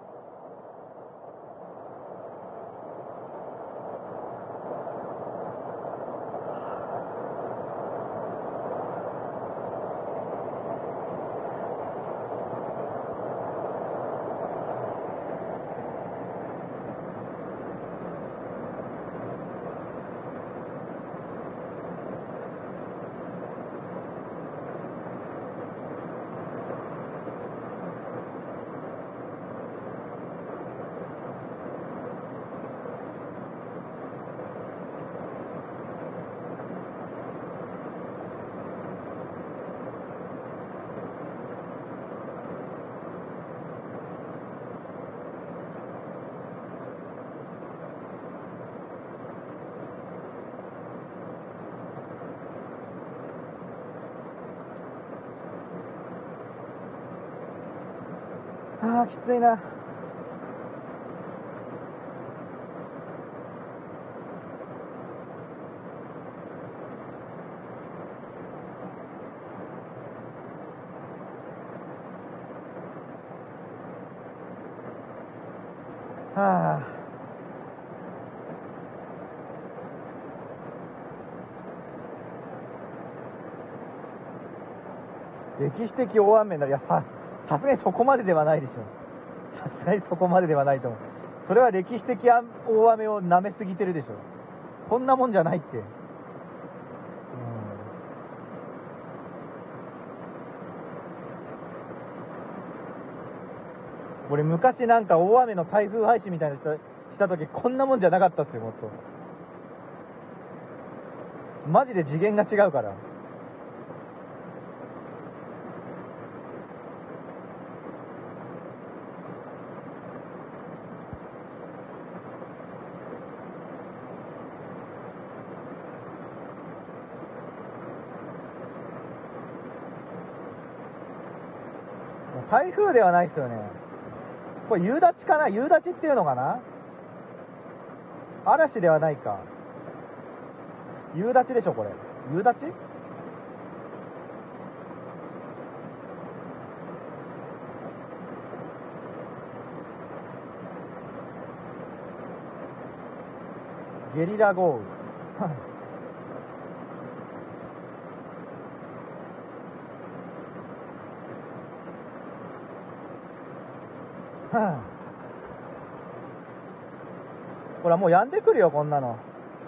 あーきついな。はあ。歴史的大雨になる。いやささすがにそこまでではないでしょ。さすがにそこまでではないと思う。それは歴史的大雨を舐めすぎてるでしょ。こんなもんじゃないって。うん、俺昔なんか大雨の台風配信みたいなのした時こんなもんじゃなかったっすよ。もっとマジで次元が違うから。台風ではないですよね。これ夕立かな。夕立っていうのかな。嵐ではないか。夕立でしょこれ。夕立。ゲリラ豪雨。ほらもう止んでくるよこんなの。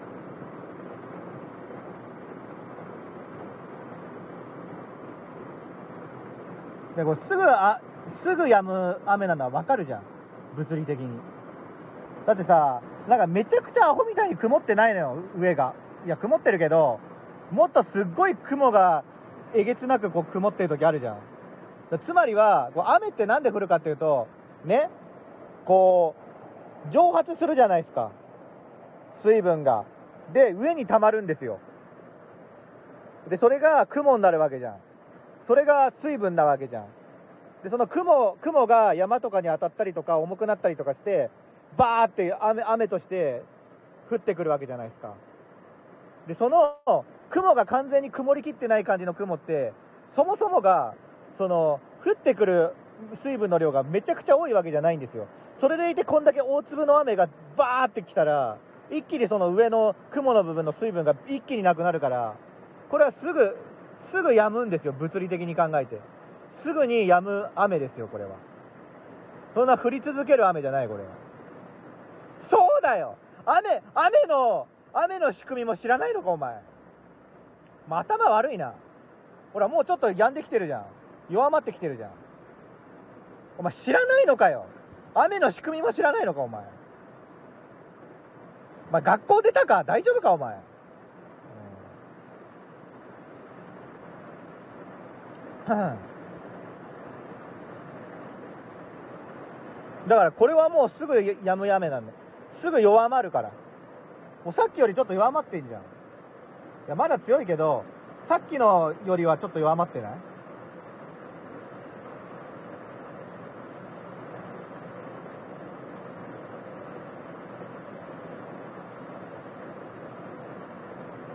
でこれすぐあすぐ止む雨なのは分かるじゃん、物理的に。だってさ、なんかめちゃくちゃアホみたいに曇ってないのよ上が。いや曇ってるけど、もっとすっごい雲がえげつなくこう曇ってる時あるじゃん。つまりはこう雨ってなんで降るかっていうとね、こう蒸発するじゃないですか、水分が。で上に溜まるんですよ。でそれが雲になるわけじゃん。それが水分なわけじゃん。でその雲雲が山とかに当たったりとか重くなったりとかしてバーって雨雨として降ってくるわけじゃないですか。でその雲が完全に曇りきってない感じの雲ってそもそもがその降ってくる水分の量がめちゃくちゃ多いわけじゃないんですよ。それでいてこんだけ大粒の雨がバーってきたら一気にその上の雲の部分の水分が一気になくなるから、これはすぐすぐ止むんですよ。物理的に考えてすぐに止む雨ですよこれは。そんな降り続ける雨じゃないこれは。そうだよ、雨雨の雨の仕組みも知らないのかお前。まあ、頭悪いな。ほらもうちょっと止んできてるじゃん、弱まってきてるじゃん。お前知らないのかよ、雨の仕組みも知らないのかお前。まあ、学校出たか、大丈夫かお前、うん、だからこれはもうすぐやむ雨なんだよ。すぐ弱まるから。もうさっきよりちょっと弱まってんじゃん。いやまだ強いけどさっきのよりはちょっと弱まってない？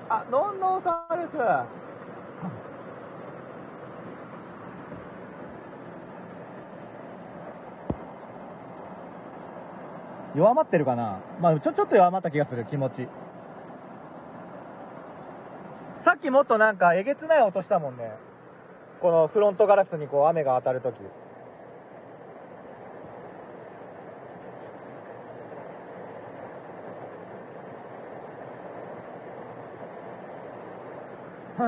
あ、のんのんさんです。弱まってるかな。まあちょちょっと弱まった気がする、気持ち。さっきもっとなんかえげつない音したもんね。このフロントガラスにこう雨が当たるとき。うん。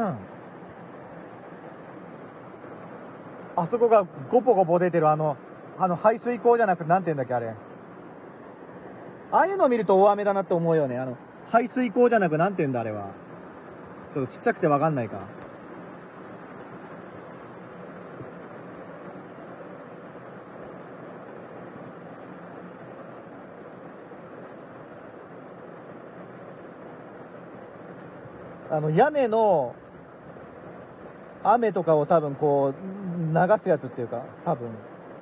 あそこがゴポゴポ出てるあの、あの排水口じゃなくてなんて言うんだっけあれ。ああいうのを見ると大雨だなって思うよね。あの、排水口じゃなくなんて言うんだあれは。ちょっとちっちゃくてわかんないか。あの屋根の雨とかを多分こう流すやつっていうか、多分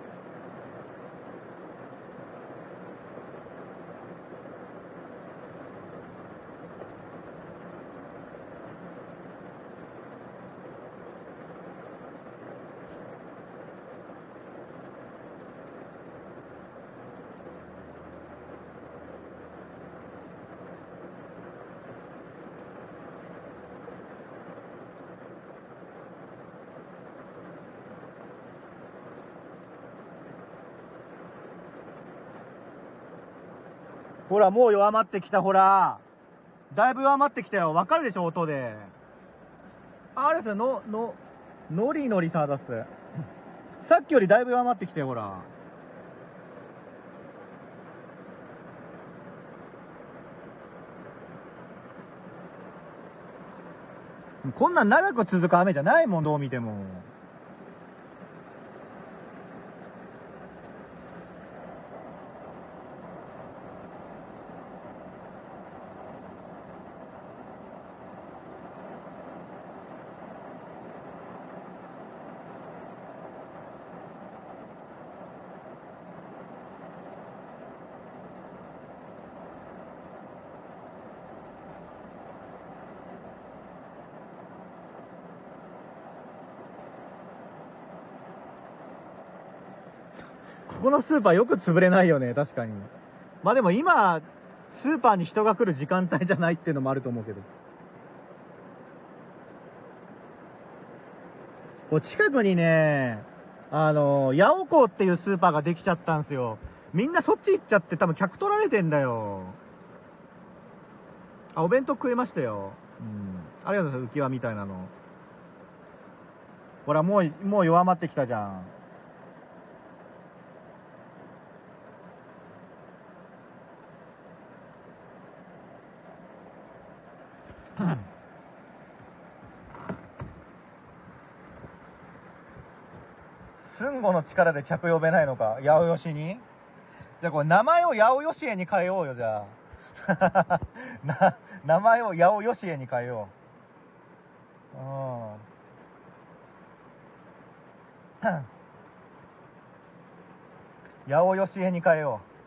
ほら、もう弱まってきた、ほら。だいぶ弱まってきたよ。わかるでしょ、音で。あれですよ、の、の、ノリノリさ出す。さっきよりだいぶ弱まってきたよ、ほら。こんなん長く続く雨じゃないもん、どう見ても。ここのスーパーよく潰れないよね、確かに。まあでも今、スーパーに人が来る時間帯じゃないっていうのもあると思うけど。こう近くにね、あの、ヤオコーっていうスーパーができちゃったんすよ。みんなそっち行っちゃって多分客取られてんだよ。あ、お弁当食えましたよ。うん。ありがとうございます、浮き輪みたいなの。ほら、もう、もう弱まってきたじゃん。寸吾の力で客呼べないのか、八百吉に。じゃあこれ名前を八百吉へに変えようよ、じゃあ。な、名前を八百吉へに変えよう。うん。八百吉へに変えよう。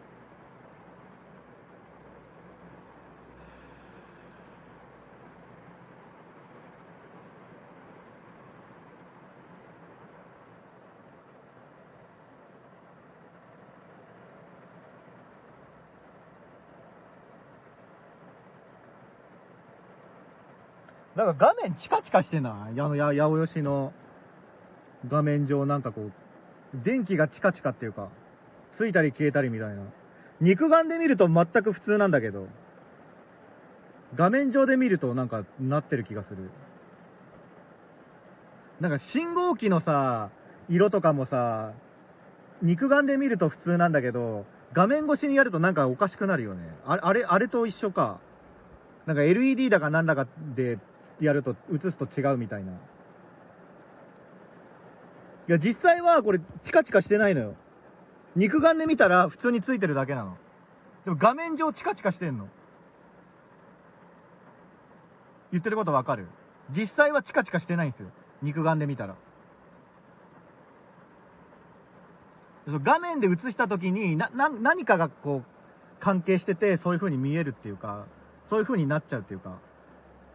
なんか画面チカチカしてない？あの、や、八百吉の画面上なんかこう、電気がチカチカっていうか、ついたり消えたりみたいな。肉眼で見ると全く普通なんだけど、画面上で見るとなんかなってる気がする。なんか信号機のさ、色とかもさ、肉眼で見ると普通なんだけど、画面越しにやるとなんかおかしくなるよね。あれ、あれ、あれと一緒か。なんか エルイーディー だかなんだかでやると、映すと違うみたいな。いや、実際はこれチカチカしてないのよ。肉眼で見たら普通についてるだけなの。でも画面上チカチカしてんの。言ってることわかる？実際はチカチカしてないんですよ。肉眼で見たら。画面で映した時にな、な、何かがこう、関係してて、そういう風に見えるっていうか、そういう風になっちゃうっていうか。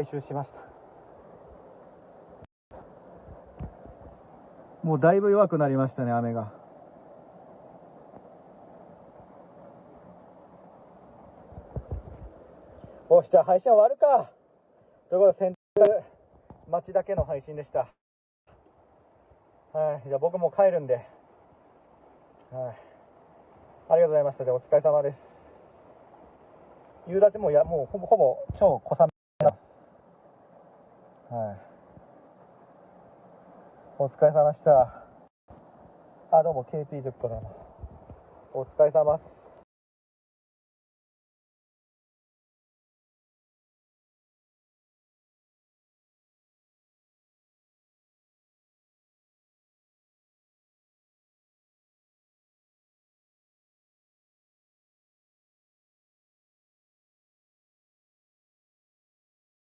回収しました。もうだいぶ弱くなりましたね、雨が。おし、じゃあ配信終わるか。ということで、洗濯待ちだけの配信でした。はい、じゃあ僕も帰るんで、はい、ありがとうございました。じゃあお疲れ様です。夕立もや、もうほぼほぼ超小雨です。はい。お疲れ様でした。あ、どうも ケーピー 塾からの。お疲れ様です。